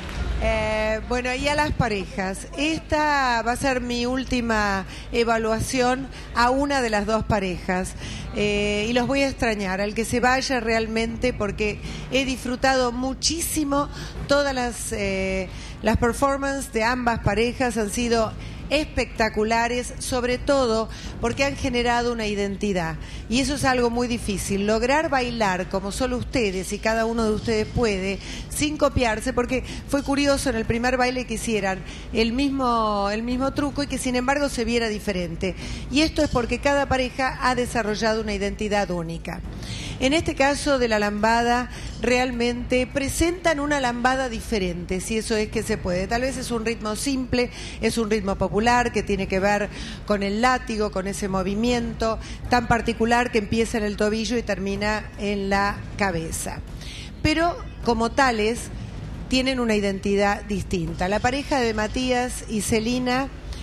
Eh, bueno, y a las parejas. Esta va a ser mi última evaluación a una de las dos parejas. Eh, y los voy a extrañar, al que se vaya realmente, porque he disfrutado muchísimo todas las, eh, las performances de ambas parejas. Han sido espectaculares, sobre todo porque han generado una identidad. Y eso es algo muy difícil, lograr bailar como solo ustedes y cada uno de ustedes puede, sin copiarse, porque fue curioso en el primer baile que hicieran el mismo, el mismo truco y que sin embargo se viera diferente. Y esto es porque cada pareja ha desarrollado una identidad única. En este caso de la lambada, realmente presentan una lambada diferente, si eso es que se puede. Tal vez es un ritmo simple, es un ritmo popular que tiene que ver con el látigo, con ese movimiento tan particular que empieza en el tobillo y termina en la cabeza. Pero como tales, tienen una identidad distinta. La pareja de Matías y Celina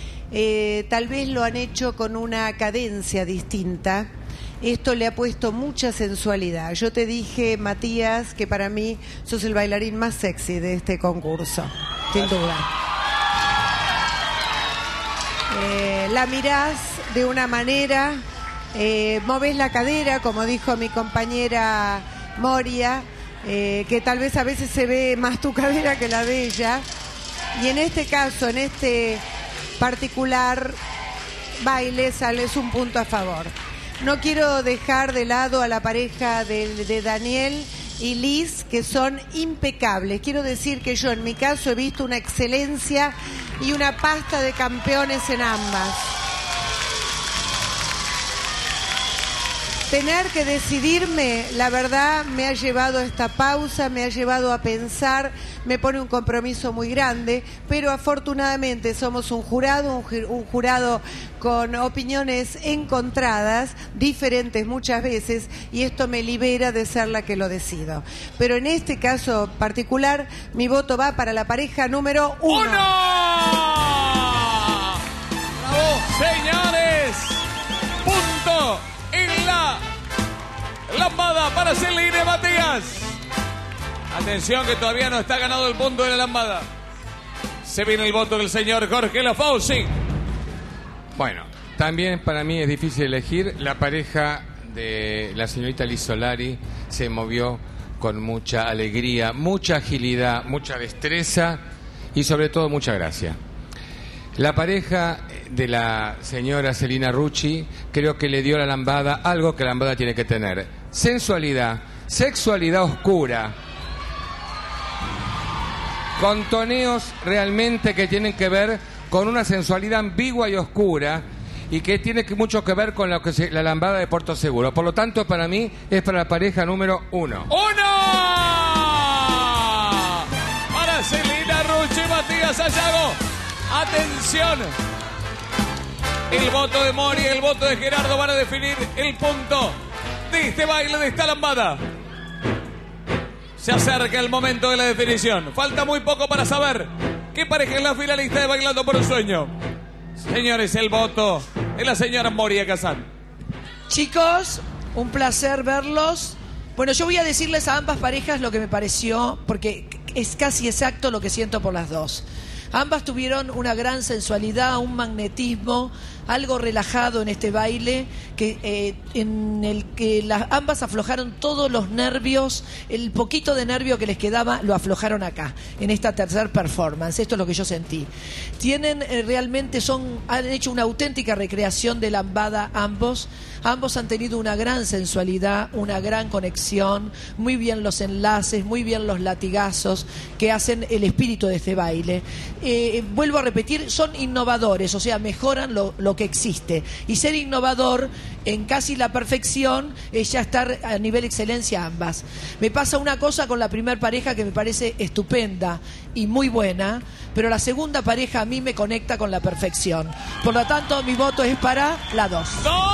eh, tal vez lo han hecho con una cadencia distinta. Esto le ha puesto mucha sensualidad. Yo te dije, Matías, que para mí sos el bailarín más sexy de este concurso, sin duda. Eh, la mirás de una manera, eh, movés la cadera, como dijo mi compañera Moria, eh, que tal vez a veces se ve más tu cadera que la de ella. Y en este caso, en este particular baile, sales un punto a favor. No quiero dejar de lado a la pareja de, de Daniel y Liz, que son impecables. Quiero decir que yo en mi caso he visto una excelencia y una pasta de campeones en ambas. Tener que decidirme, la verdad, me ha llevado a esta pausa, me ha llevado a pensar, me pone un compromiso muy grande, pero afortunadamente somos un jurado, un, un jurado con opiniones encontradas, diferentes muchas veces, y esto me libera de ser la que lo decido. Pero en este caso particular, mi voto va para la pareja número uno. ¡Uno! ¡Bravo! Señores, punto en la lambada para Celina y Matías. Atención que todavía no está ganado el punto de la lambada. Se viene el voto del señor Jorge Lafauci. Bueno, también para mí es difícil elegir. La pareja de la señorita Liz Solari se movió con mucha alegría, mucha agilidad, mucha destreza y sobre todo mucha gracia. La pareja de la señora Celina Rucci creo que le dio a la lambada algo que la lambada tiene que tener: sensualidad, sexualidad oscura, con toneos realmente que tienen que ver con una sensualidad ambigua y oscura y que tiene que mucho que ver con lo que se- la lambada de Puerto Seguro. Por lo tanto, para mí es para la pareja número uno. ¡Uno! Para Celina Rucci y Matías Sayago. Atención. El voto de Mori y el voto de Gerardo van a definir el punto de este baile, de esta lambada. Se acerca el momento de la definición. Falta muy poco para saber qué pareja es la finalista de Bailando por un Sueño. Señores, el voto de la señora Moria Kazan. Chicos, un placer verlos. Bueno, yo voy a decirles a ambas parejas lo que me pareció, porque es casi exacto lo que siento por las dos. Ambas tuvieron una gran sensualidad, un magnetismo, algo relajado en este baile, que eh, en el que las, ambas aflojaron todos los nervios, el poquito de nervio que les quedaba lo aflojaron acá, en esta tercer performance. Esto es lo que yo sentí. Tienen eh, realmente, son, han hecho una auténtica recreación de lambada ambos. Ambos han tenido una gran sensualidad, una gran conexión, muy bien los enlaces, muy bien los latigazos que hacen el espíritu de este baile. Eh, vuelvo a repetir, son innovadores, o sea, mejoran lo, lo que existe. Y ser innovador en casi la perfección es ya estar a nivel excelencia ambas. Me pasa una cosa con la primer pareja que me parece estupenda y muy buena, pero la segunda pareja a mí me conecta con la perfección. Por lo tanto, mi voto es para la dos.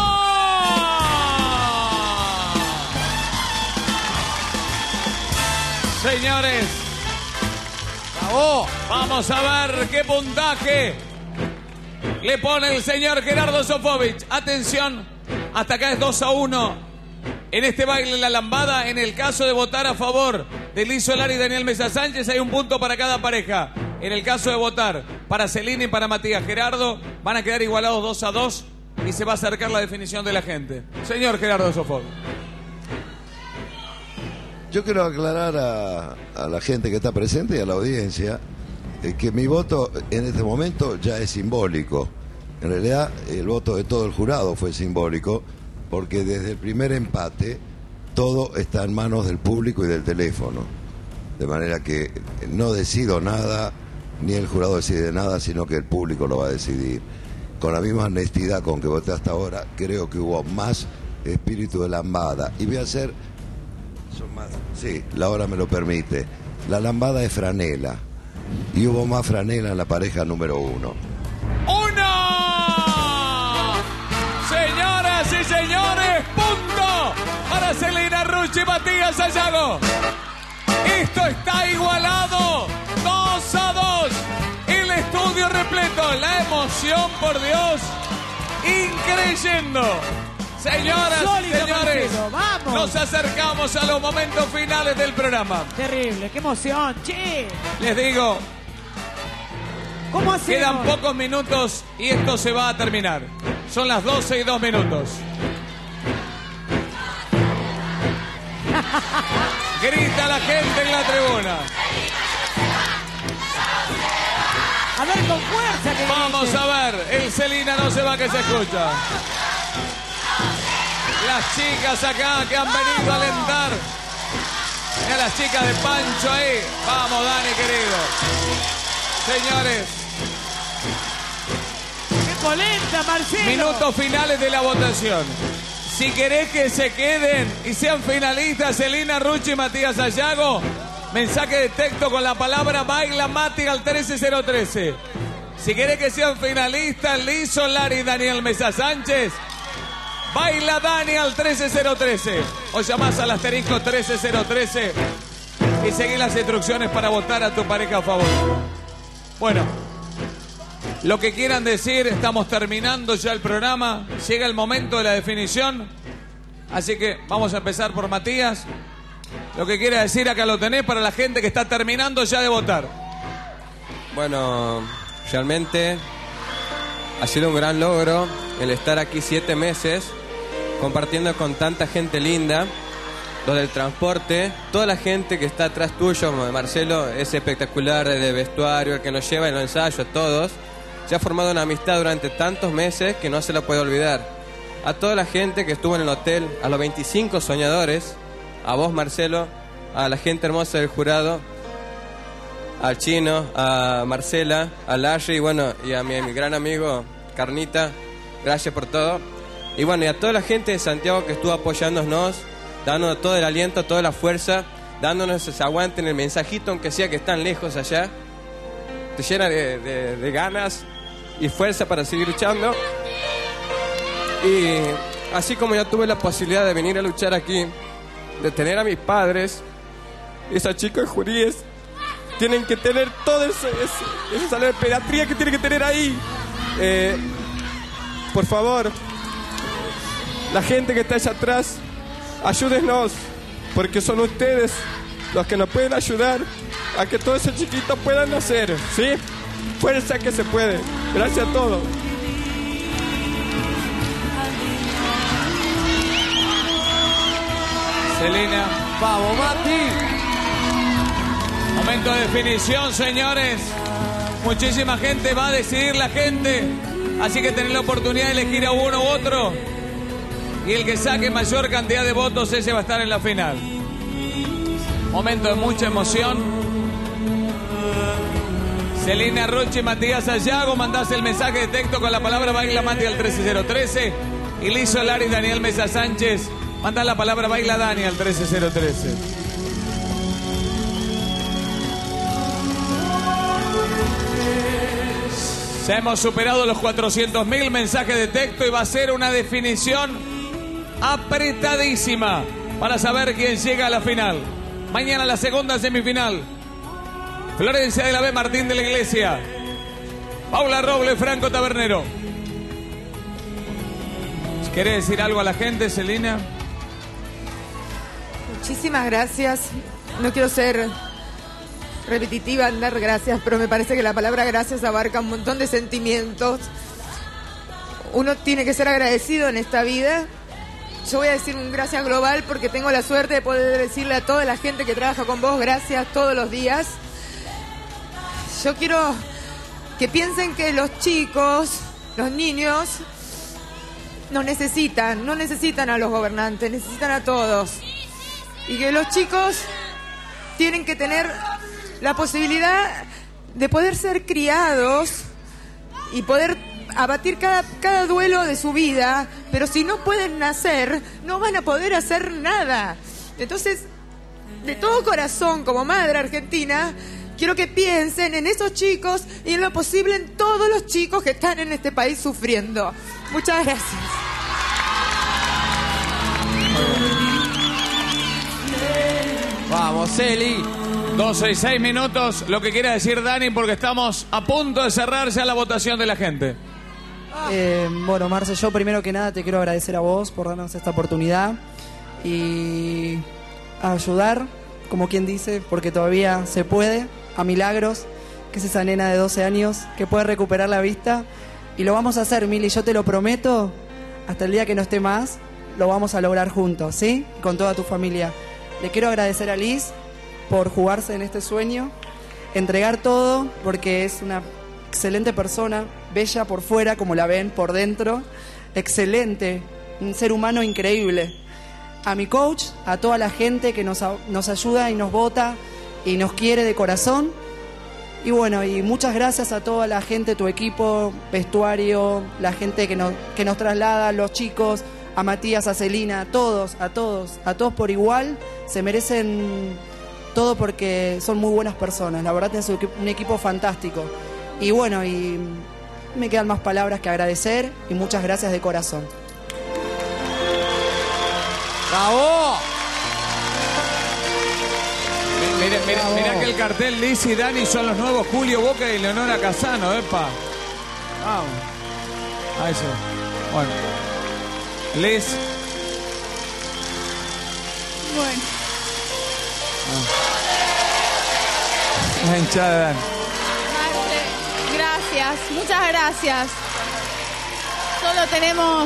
Señores, bravo. Vamos a ver qué puntaje le pone el señor Gerardo Sofovich. Atención, hasta acá es dos a uno en este baile en la lambada. En el caso de votar a favor de Liz Solari y Daniel Mesa Sánchez, hay un punto para cada pareja. En el caso de votar para Celina y para Matías Gerardo, van a quedar igualados dos a dos y se va a acercar la definición de la gente. Señor Gerardo Sofovich. Yo quiero aclarar a, a la gente que está presente y a la audiencia eh, que mi voto en este momento ya es simbólico. En realidad, el voto de todo el jurado fue simbólico porque desde el primer empate todo está en manos del público y del teléfono. De manera que no decido nada, ni el jurado decide nada, sino que el público lo va a decidir. Con la misma honestidad con que voté hasta ahora, creo que hubo más espíritu de lambada. Y voy a hacer... Son más, sí, la hora me lo permite. La lambada es franela. Y hubo más franela en la pareja número uno. ¡Uno! Señoras y señores, punto para Celina Rucci y Matías Sayago. Esto está igualado. Dos a dos. El estudio repleto. La emoción, por Dios. Increyendo. Señoras y Insólito, señores, Marcelo, vamos. nos acercamos a los momentos finales del programa. Terrible, qué emoción, che. Les digo, ¿Cómo hacemos? quedan pocos minutos y esto se va a terminar. Son las doce y dos minutos. Grita la gente en la tribuna. A ver, con fuerza. Que Vamos grite. a ver, el Celina no se va, que se escucha. Las chicas acá que han venido a alentar. Mira las chicas de Pancho ahí. Vamos, Dani, querido. Señores, ¡Qué polenta, Marcelo! minutos finales de la votación. Si querés que se queden y sean finalistas Celina Rucci y Matías Sayago, mensaje de texto con la palabra Baila Mati al trece cero trece. Si querés que sean finalistas Liz Solari y Daniel Mesa Sánchez, Baila Dani al trece cero trece. O llamás al asterisco trece cero trece y seguí las instrucciones para votar a tu pareja a favor. Bueno, lo que quieran decir, estamos terminando ya el programa. Llega el momento de la definición. Así que vamos a empezar por Matías. Lo que quiera decir, acá lo tenés para la gente que está terminando ya de votar. Bueno, realmente ha sido un gran logro el estar aquí siete meses compartiendo con tanta gente linda. Los del transporte, toda la gente que está atrás tuyo, Marcelo, es espectacular, desde el vestuario, el que nos lleva en los ensayos, todos. Se ha formado una amistad durante tantos meses que no se la puede olvidar. A toda la gente que estuvo en el hotel, a los veinticinco soñadores, a vos, Marcelo, a la gente hermosa del jurado, al Chino, a Marcela, a Larry, y bueno, y a mi, mi gran amigo Carnita. Gracias por todo. Y bueno, y a toda la gente de Santiago que estuvo apoyándonos, dándonos todo el aliento, toda la fuerza, dándonos ese aguante en el mensajito, aunque sea que están lejos allá. Te llena de, de, de ganas y fuerza para seguir luchando. Y así como yo tuve la posibilidad de venir a luchar aquí, de tener a mis padres, esos chicos juríes tienen que tener todo ese, ese, esa sala de pediatría que tienen que tener ahí. Eh, por favor, la gente que está allá atrás, ayúdenos, porque son ustedes los que nos pueden ayudar a que todos esos chiquitos puedan nacer, ¿sí? Fuerza que se puede. Gracias a todos. Celina. Vamos, Mati. Momento de definición, señores. Muchísima gente, va a decidir la gente. Así que tenés la oportunidad de elegir a uno u otro. Y el que saque mayor cantidad de votos, ese va a estar en la final. Momento de mucha emoción. Celina Roche y Matías Sayago, mandás el mensaje de texto con la palabra Baila Mati al trece cero trece. Y Liz Solari y Daniel Mesa Sánchez, mandás la palabra Baila Dani al trece cero trece. Ya hemos superado los cuatrocientos mil mensajes de texto y va a ser una definición apretadísima para saber quién llega a la final. Mañana la segunda semifinal. Florencia de la B, Martín de la Iglesia. Paula Roble, Franco Tabernero. ¿Querés decir algo a la gente, Celina? Muchísimas gracias. No quiero ser repetitiva en dar gracias, pero me parece que la palabra gracias abarca un montón de sentimientos. Uno tiene que ser agradecido en esta vida. Yo voy a decir un gracias global porque tengo la suerte de poder decirle a toda la gente que trabaja con vos gracias todos los días. Yo quiero que piensen que los chicos, los niños, nos necesitan, no necesitan a los gobernantes, necesitan a todos. Y que los chicos tienen que tener la posibilidad de poder ser criados y poder abatir cada, cada duelo de su vida, pero si no pueden nacer, no van a poder hacer nada. Entonces, de todo corazón, como madre argentina, quiero que piensen en esos chicos y en lo posible en todos los chicos que están en este país sufriendo. Muchas gracias. Vamos, Celi. doce y seis minutos. Lo que quiera decir Dani, porque estamos a punto de cerrar ya la votación de la gente. Eh, bueno, Marce, yo primero que nada te quiero agradecer a vos por darnos esta oportunidad y a ayudar, como quien dice, porque todavía se puede, a Milagros, que es esa nena de doce años que puede recuperar la vista. Y lo vamos a hacer, Mili, yo te lo prometo, hasta el día que no esté más, lo vamos a lograr juntos, ¿sí? Con toda tu familia. Le quiero agradecer a Liz por jugarse en este sueño, entregar todo, porque es una excelente persona, bella por fuera, como la ven, por dentro, excelente, un ser humano increíble. A mi coach, a toda la gente que nos, nos ayuda y nos vota y nos quiere de corazón. Y bueno, y muchas gracias a toda la gente, tu equipo, vestuario, la gente que nos, que nos traslada, los chicos, a Matías, a Celina, a todos, a todos, a todos por igual, se merecen todo porque son muy buenas personas, la verdad es un equipo fantástico. Y bueno, y me quedan más palabras que agradecer y muchas gracias de corazón. ¡Bravo! Mira, mira, mira que el cartel Liz y Dani son los nuevos Julio Boca y Leonora Casano, epa. Vamos. A eso. Bueno. Liz. Bueno. Ah. La hinchada de Dani. Gracias, muchas gracias. Solo tenemos...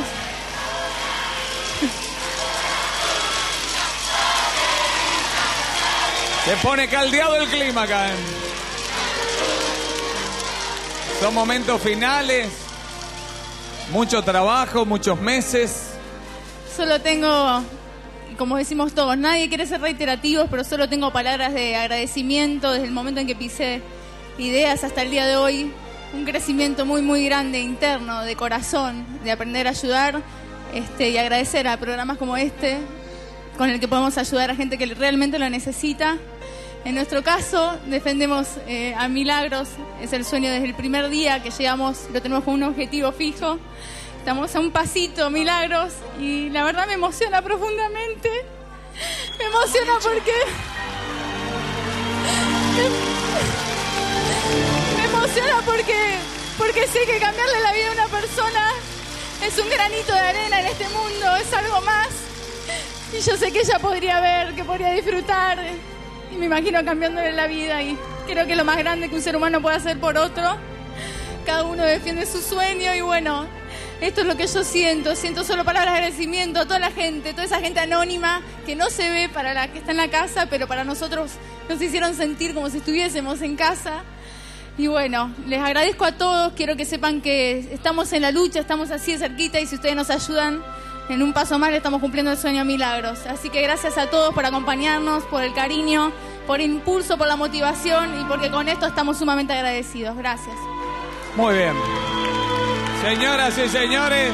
Se pone caldeado el clima acá. ¿eh? Son momentos finales. Mucho trabajo, muchos meses. Solo tengo, como decimos todos, nadie quiere ser reiterativos, pero solo tengo palabras de agradecimiento desde el momento en que pisé Ideas hasta el día de hoy. un crecimiento muy, muy grande interno, de corazón, de aprender a ayudar este, y agradecer a programas como este, con el que podemos ayudar a gente que realmente lo necesita. En nuestro caso, defendemos eh, a Milagros, es el sueño desde el primer día que llegamos, lo tenemos como un objetivo fijo. Estamos a un pasito, Milagros, y la verdad me emociona profundamente. Me emociona porque... Me, me emociona porque, porque sé que cambiarle la vida a una persona es un granito de arena en este mundo, es algo más. Y yo sé que ella podría ver, que podría disfrutar. Y me imagino cambiándole la vida. Y creo que es lo más grande que un ser humano puede hacer por otro. Cada uno defiende su sueño y bueno, esto es lo que yo siento. Siento solo palabras de agradecimiento a toda la gente, toda esa gente anónima que no se ve para la que está en la casa, pero para nosotros nos hicieron sentir como si estuviésemos en casa. Y bueno, les agradezco a todos. Quiero que sepan que estamos en la lucha, estamos así de cerquita y si ustedes nos ayudan en un paso más le estamos cumpliendo el sueño a Milagros. Así que gracias a todos por acompañarnos, por el cariño, por el impulso, por la motivación y porque con esto estamos sumamente agradecidos. Gracias. Muy bien. Señoras y señores,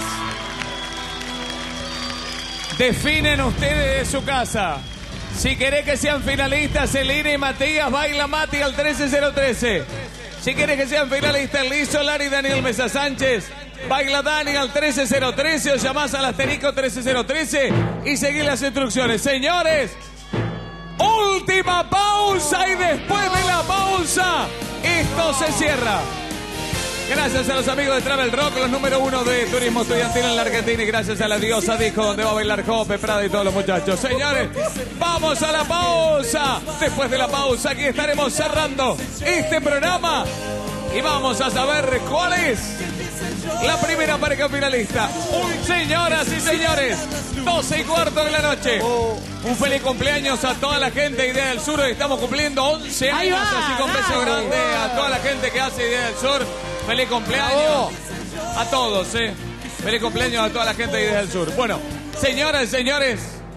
definen ustedes de su casa. Si querés que sean finalistas, Celina y Matías, baila Mati al trece cero trece. Si querés que sean finalistas, Liz Solari y Daniel Mesa Sánchez, baila Dani al trece cero trece o llamás al asterisco trece cero trece y seguí las instrucciones. Señores, última pausa y después de la pausa, esto se cierra. Gracias a los amigos de Travel Rock, los número uno de turismo estudiantil en la Argentina, y gracias a la diosa Disco, donde va a bailar Jope, Prada y todos los muchachos. Señores, vamos a la pausa. Después de la pausa, aquí estaremos cerrando este programa y vamos a saber cuál es la primera pareja finalista. Señoras y señores, doce y cuarto de la noche. Un feliz cumpleaños a toda la gente de Idea del Sur. Hoy estamos cumpliendo once años, así con beso grande a toda la gente que hace Idea del Sur. Feliz cumpleaños a todos, ¿eh? Feliz cumpleaños a toda la gente de Idea del Sur. Bueno, señoras y señores,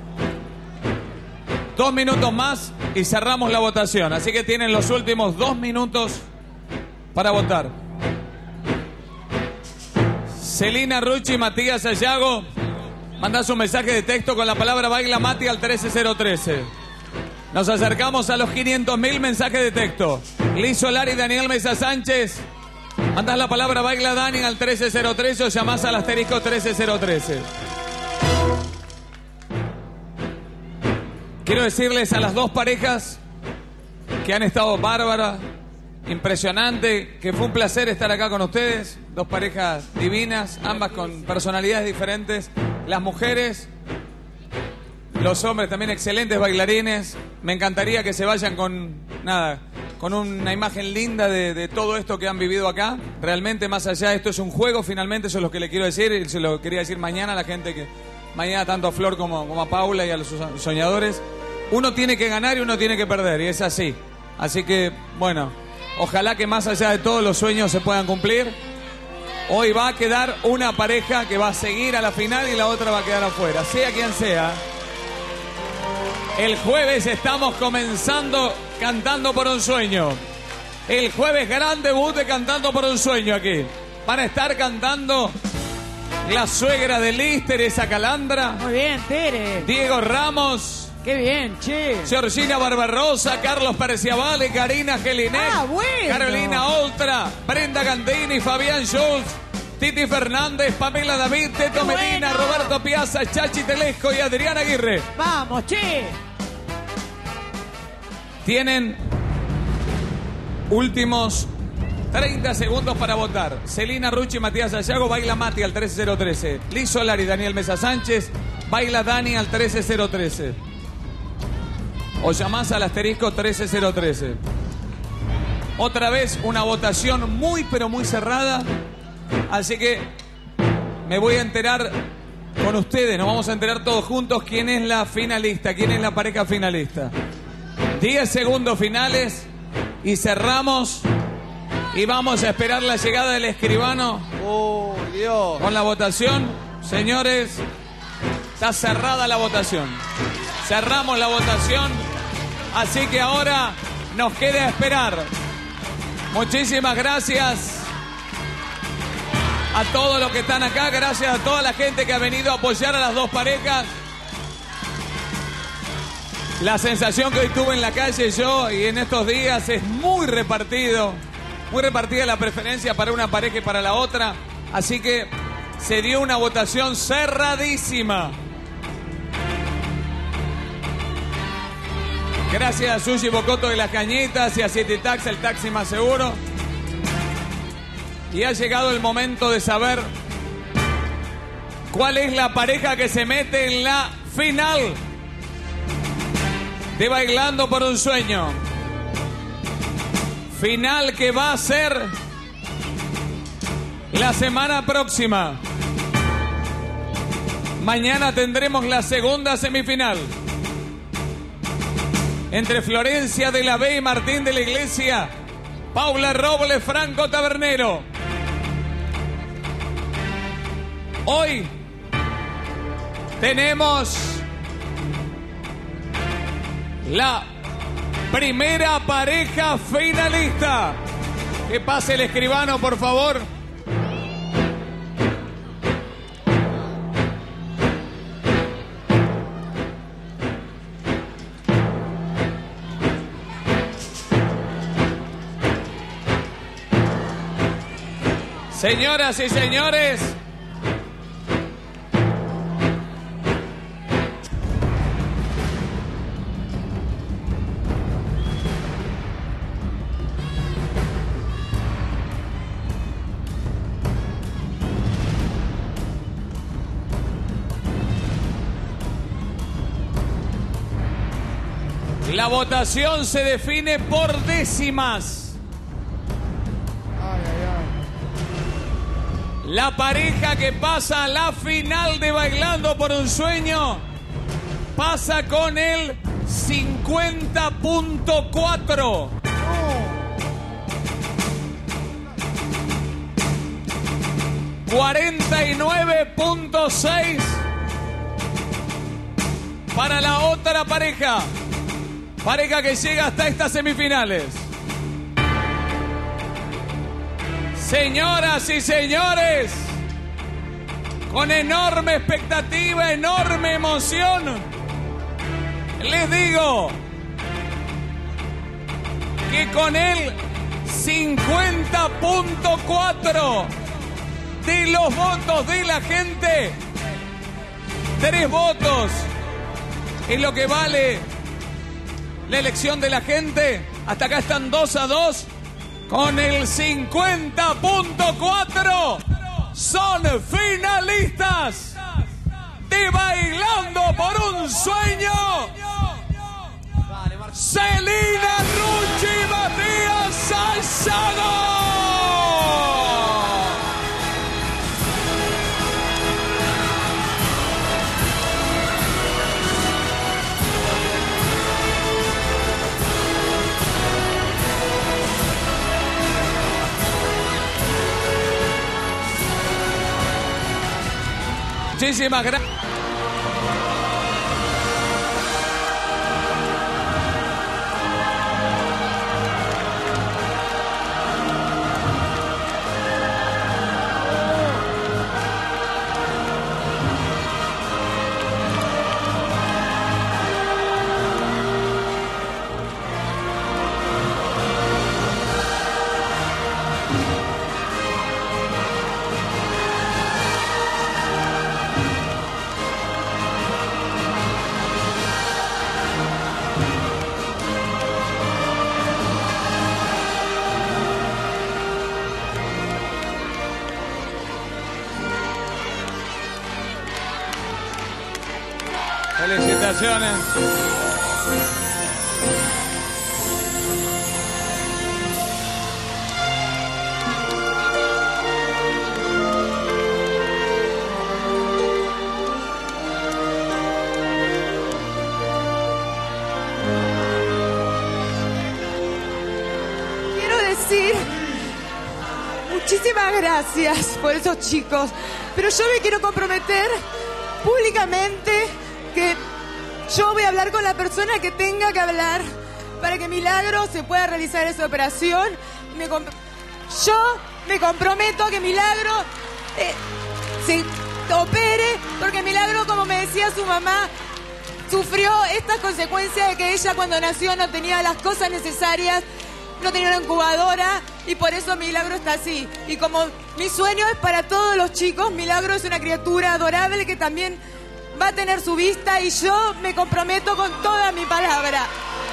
dos minutos más y cerramos la votación. Así que tienen los últimos dos minutos para votar. Celina Rucci y Matías Sayago, mandás un mensaje de texto con la palabra baila Mati al trece cero trece. Nos acercamos a los quinientos mil mensajes de texto. Liz Solari y Daniel Mesa Sánchez, mandás la palabra baila Dani al trece cero trece o llamás al asterisco trece cero trece. Quiero decirles a las dos parejas que han estado bárbaras, impresionante, que fue un placer estar acá con ustedes. Dos parejas divinas, ambas con personalidades diferentes. Las mujeres, los hombres también excelentes bailarines. Me encantaría que se vayan con nada, con una imagen linda de, de todo esto que han vivido acá. Realmente, más allá, esto es un juego, finalmente, eso es lo que le quiero decir. Y se lo quería decir mañana a la gente que, mañana tanto a Flor como, como a Paula y a los soñadores. Uno tiene que ganar y uno tiene que perder, y es así. Así que, bueno, ojalá que más allá de todos los sueños se puedan cumplir. Hoy va a quedar una pareja que va a seguir a la final y la otra va a quedar afuera, sea quien sea. El jueves estamos comenzando Cantando por un Sueño. El jueves gran debut de Cantando por un Sueño aquí. Van a estar cantando la suegra de Liz, Teresa Calandra. Muy bien, Tere. Diego Ramos. Qué bien, che. Georgina Barbarosa, Carlos Parciavale, Karina Gelinet, ah, bueno. Carolina Oltra, Brenda Gandini, Fabián Schultz, Titi Fernández, Pamela David, Teto Qué Medina, bueno. Roberto Piazza, Chachi Telesco y Adriana Aguirre. Vamos, che. Tienen últimos treinta segundos para votar. Celina Rucci y Matías Sayago, baila Mati al trece cero trece. Liz Solari y Daniel Mesa Sánchez, baila Dani al trece cero trece. O llamás al asterisco trece cero trece. Otra vez una votación muy pero muy cerrada. Así que me voy a enterar con ustedes, nos vamos a enterar todos juntos quién es la finalista, quién es la pareja finalista. diez segundos finales y cerramos y vamos a esperar la llegada del escribano. Oh, Dios. Con la votación, señores, está cerrada la votación. Cerramos la votación, así que ahora nos queda esperar. Muchísimas gracias a todos los que están acá, gracias a toda la gente que ha venido a apoyar a las dos parejas. La sensación que hoy tuve en la calle yo y en estos días es muy repartido, muy repartida la preferencia para una pareja y para la otra. Así que se dio una votación cerradísima. Gracias a Sushi Bocoto de las Cañitas y a City Tax, el taxi más seguro. Y ha llegado el momento de saber cuál es la pareja que se mete en la final de Bailando por un Sueño. Final que va a ser la semana próxima. Mañana tendremos la segunda semifinal entre Florencia de la B y Martín de la Iglesia, Paula Robles, Franco Tabernero. Hoy tenemos la primera pareja finalista. Que pase el escribano, por favor. Señoras y señores, la votación se define por décimas. La pareja que pasa a la final de Bailando por un Sueño pasa con el cincuenta punto cuatro. cuarenta y nueve punto seis para la otra pareja. Pareja que llega hasta estas semifinales. Señoras y señores, con enorme expectativa, enorme emoción, les digo que con el cincuenta punto cuatro de los votos de la gente, tres votos es lo que vale la elección de la gente. Hasta acá están dos a dos. Con el cincuenta punto cuatro son finalistas de Bailando por un Sueño. Celina Rucci y Matías Salzado. Muchísimas gracias. Felicitaciones. Quiero decir muchísimas gracias por esos chicos, pero yo me quiero comprometer públicamente que yo voy a hablar con la persona que tenga que hablar para que Milagro se pueda realizar esa operación. Me comp- yo me comprometo a que Milagro eh, se opere, porque Milagro, como me decía su mamá, sufrió estas consecuencias de que ella cuando nació no tenía las cosas necesarias, no tenía una incubadora y por eso Milagro está así. Y como mi sueño es para todos los chicos, Milagro es una criatura adorable que también va a tener su vista y yo me comprometo con toda mi palabra.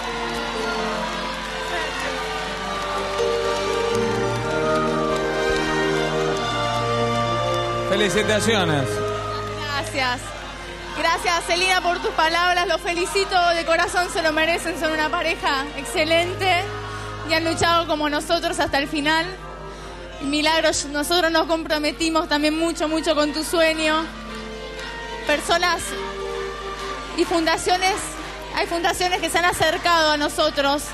Felicitaciones. Gracias. Gracias, Celina, por tus palabras. Los felicito de corazón, se lo merecen. Son una pareja excelente y han luchado como nosotros hasta el final. Milagros, nosotros nos comprometimos también mucho, mucho con tu sueño. Personas y fundaciones, hay fundaciones que se han acercado a nosotros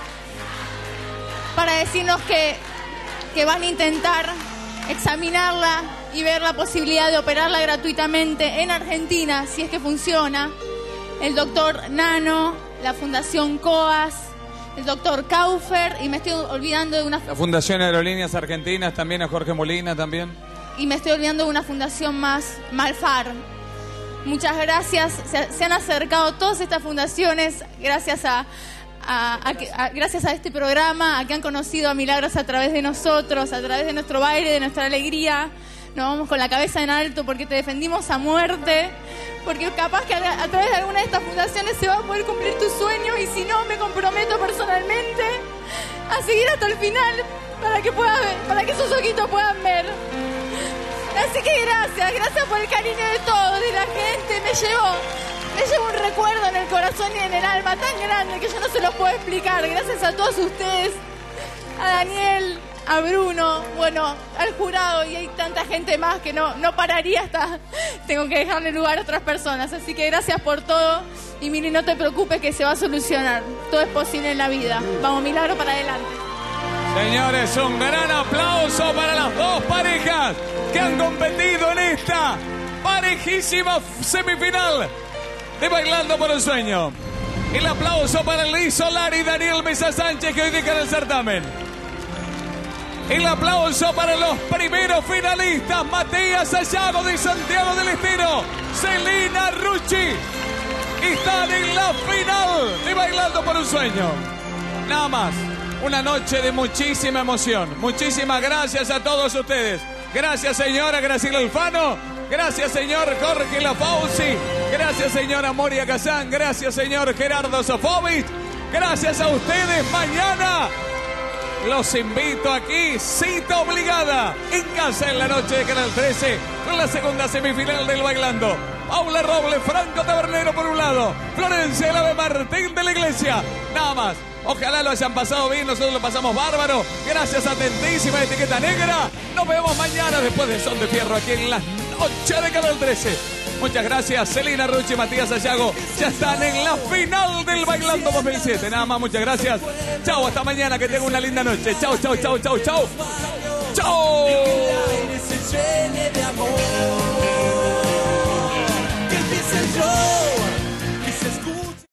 para decirnos que, que van a intentar examinarla y ver la posibilidad de operarla gratuitamente en Argentina, si es que funciona. El doctor Nano, la Fundación COAS, el doctor Kaufer, y me estoy olvidando de una... La Fundación Aerolíneas Argentinas, también a Jorge Molina también. Y me estoy olvidando de una fundación más, Malfar. Muchas gracias, se, se han acercado todas estas fundaciones gracias a, a, a, a, gracias a este programa, a que han conocido a Milagros a través de nosotros, a través de nuestro baile, de nuestra alegría. Nos vamos con la cabeza en alto porque te defendimos a muerte, porque capaz que a, a través de alguna de estas fundaciones se va a poder cumplir tu sueño y si no, me comprometo personalmente a seguir hasta el final para que, pueda ver, para que esos ojitos puedan ver. Así que gracias, gracias por el cariño de todos, de la gente. Me llevo, me llevo un recuerdo en el corazón y en el alma tan grande que yo no se los puedo explicar. Gracias a todos ustedes, a Daniel, a Bruno, bueno, al jurado, y hay tanta gente más que no, no pararía hasta... Tengo que dejarle lugar a otras personas. Así que gracias por todo. Y Mili, no te preocupes que se va a solucionar. Todo es posible en la vida. Vamos, Milagro, para adelante. Señores, un gran aplauso para las dos parejas que han competido en esta parejísima semifinal de Bailando por un Sueño. El aplauso para Liz Solari y Daniel Mesa Sánchez, que hoy dedican el certamen. El aplauso para los primeros finalistas, Matías Sayago de Santiago del Estero, Celina Rucci. Están en la final de Bailando por un Sueño. Nada más. Una noche de muchísima emoción. Muchísimas gracias a todos ustedes. Gracias, señora Graciela Alfano. Gracias, señor Jorge Lafauci. Gracias, señora Moria Kazán. Gracias, señor Gerardo Sofovich. Gracias a ustedes. Mañana los invito aquí, cita obligada, en casa en la noche de Canal trece, con la segunda semifinal del Bailando. Paula Robles, Franco Tabernero por un lado, Florencia Elave Martín de la Iglesia. Nada más. Ojalá lo hayan pasado bien, nosotros lo pasamos bárbaro. Gracias a Atentísima Etiqueta Negra. Nos vemos mañana después de Son de Fierro aquí en la noche de Canal trece. Muchas gracias, Celina Rucci y Matías Sayago. Ya están en la final del Bailando dos mil siete. Nada más, muchas gracias. Chau, hasta mañana, que tengan una linda noche. Chau, chau, chau, chau, chau. Chau.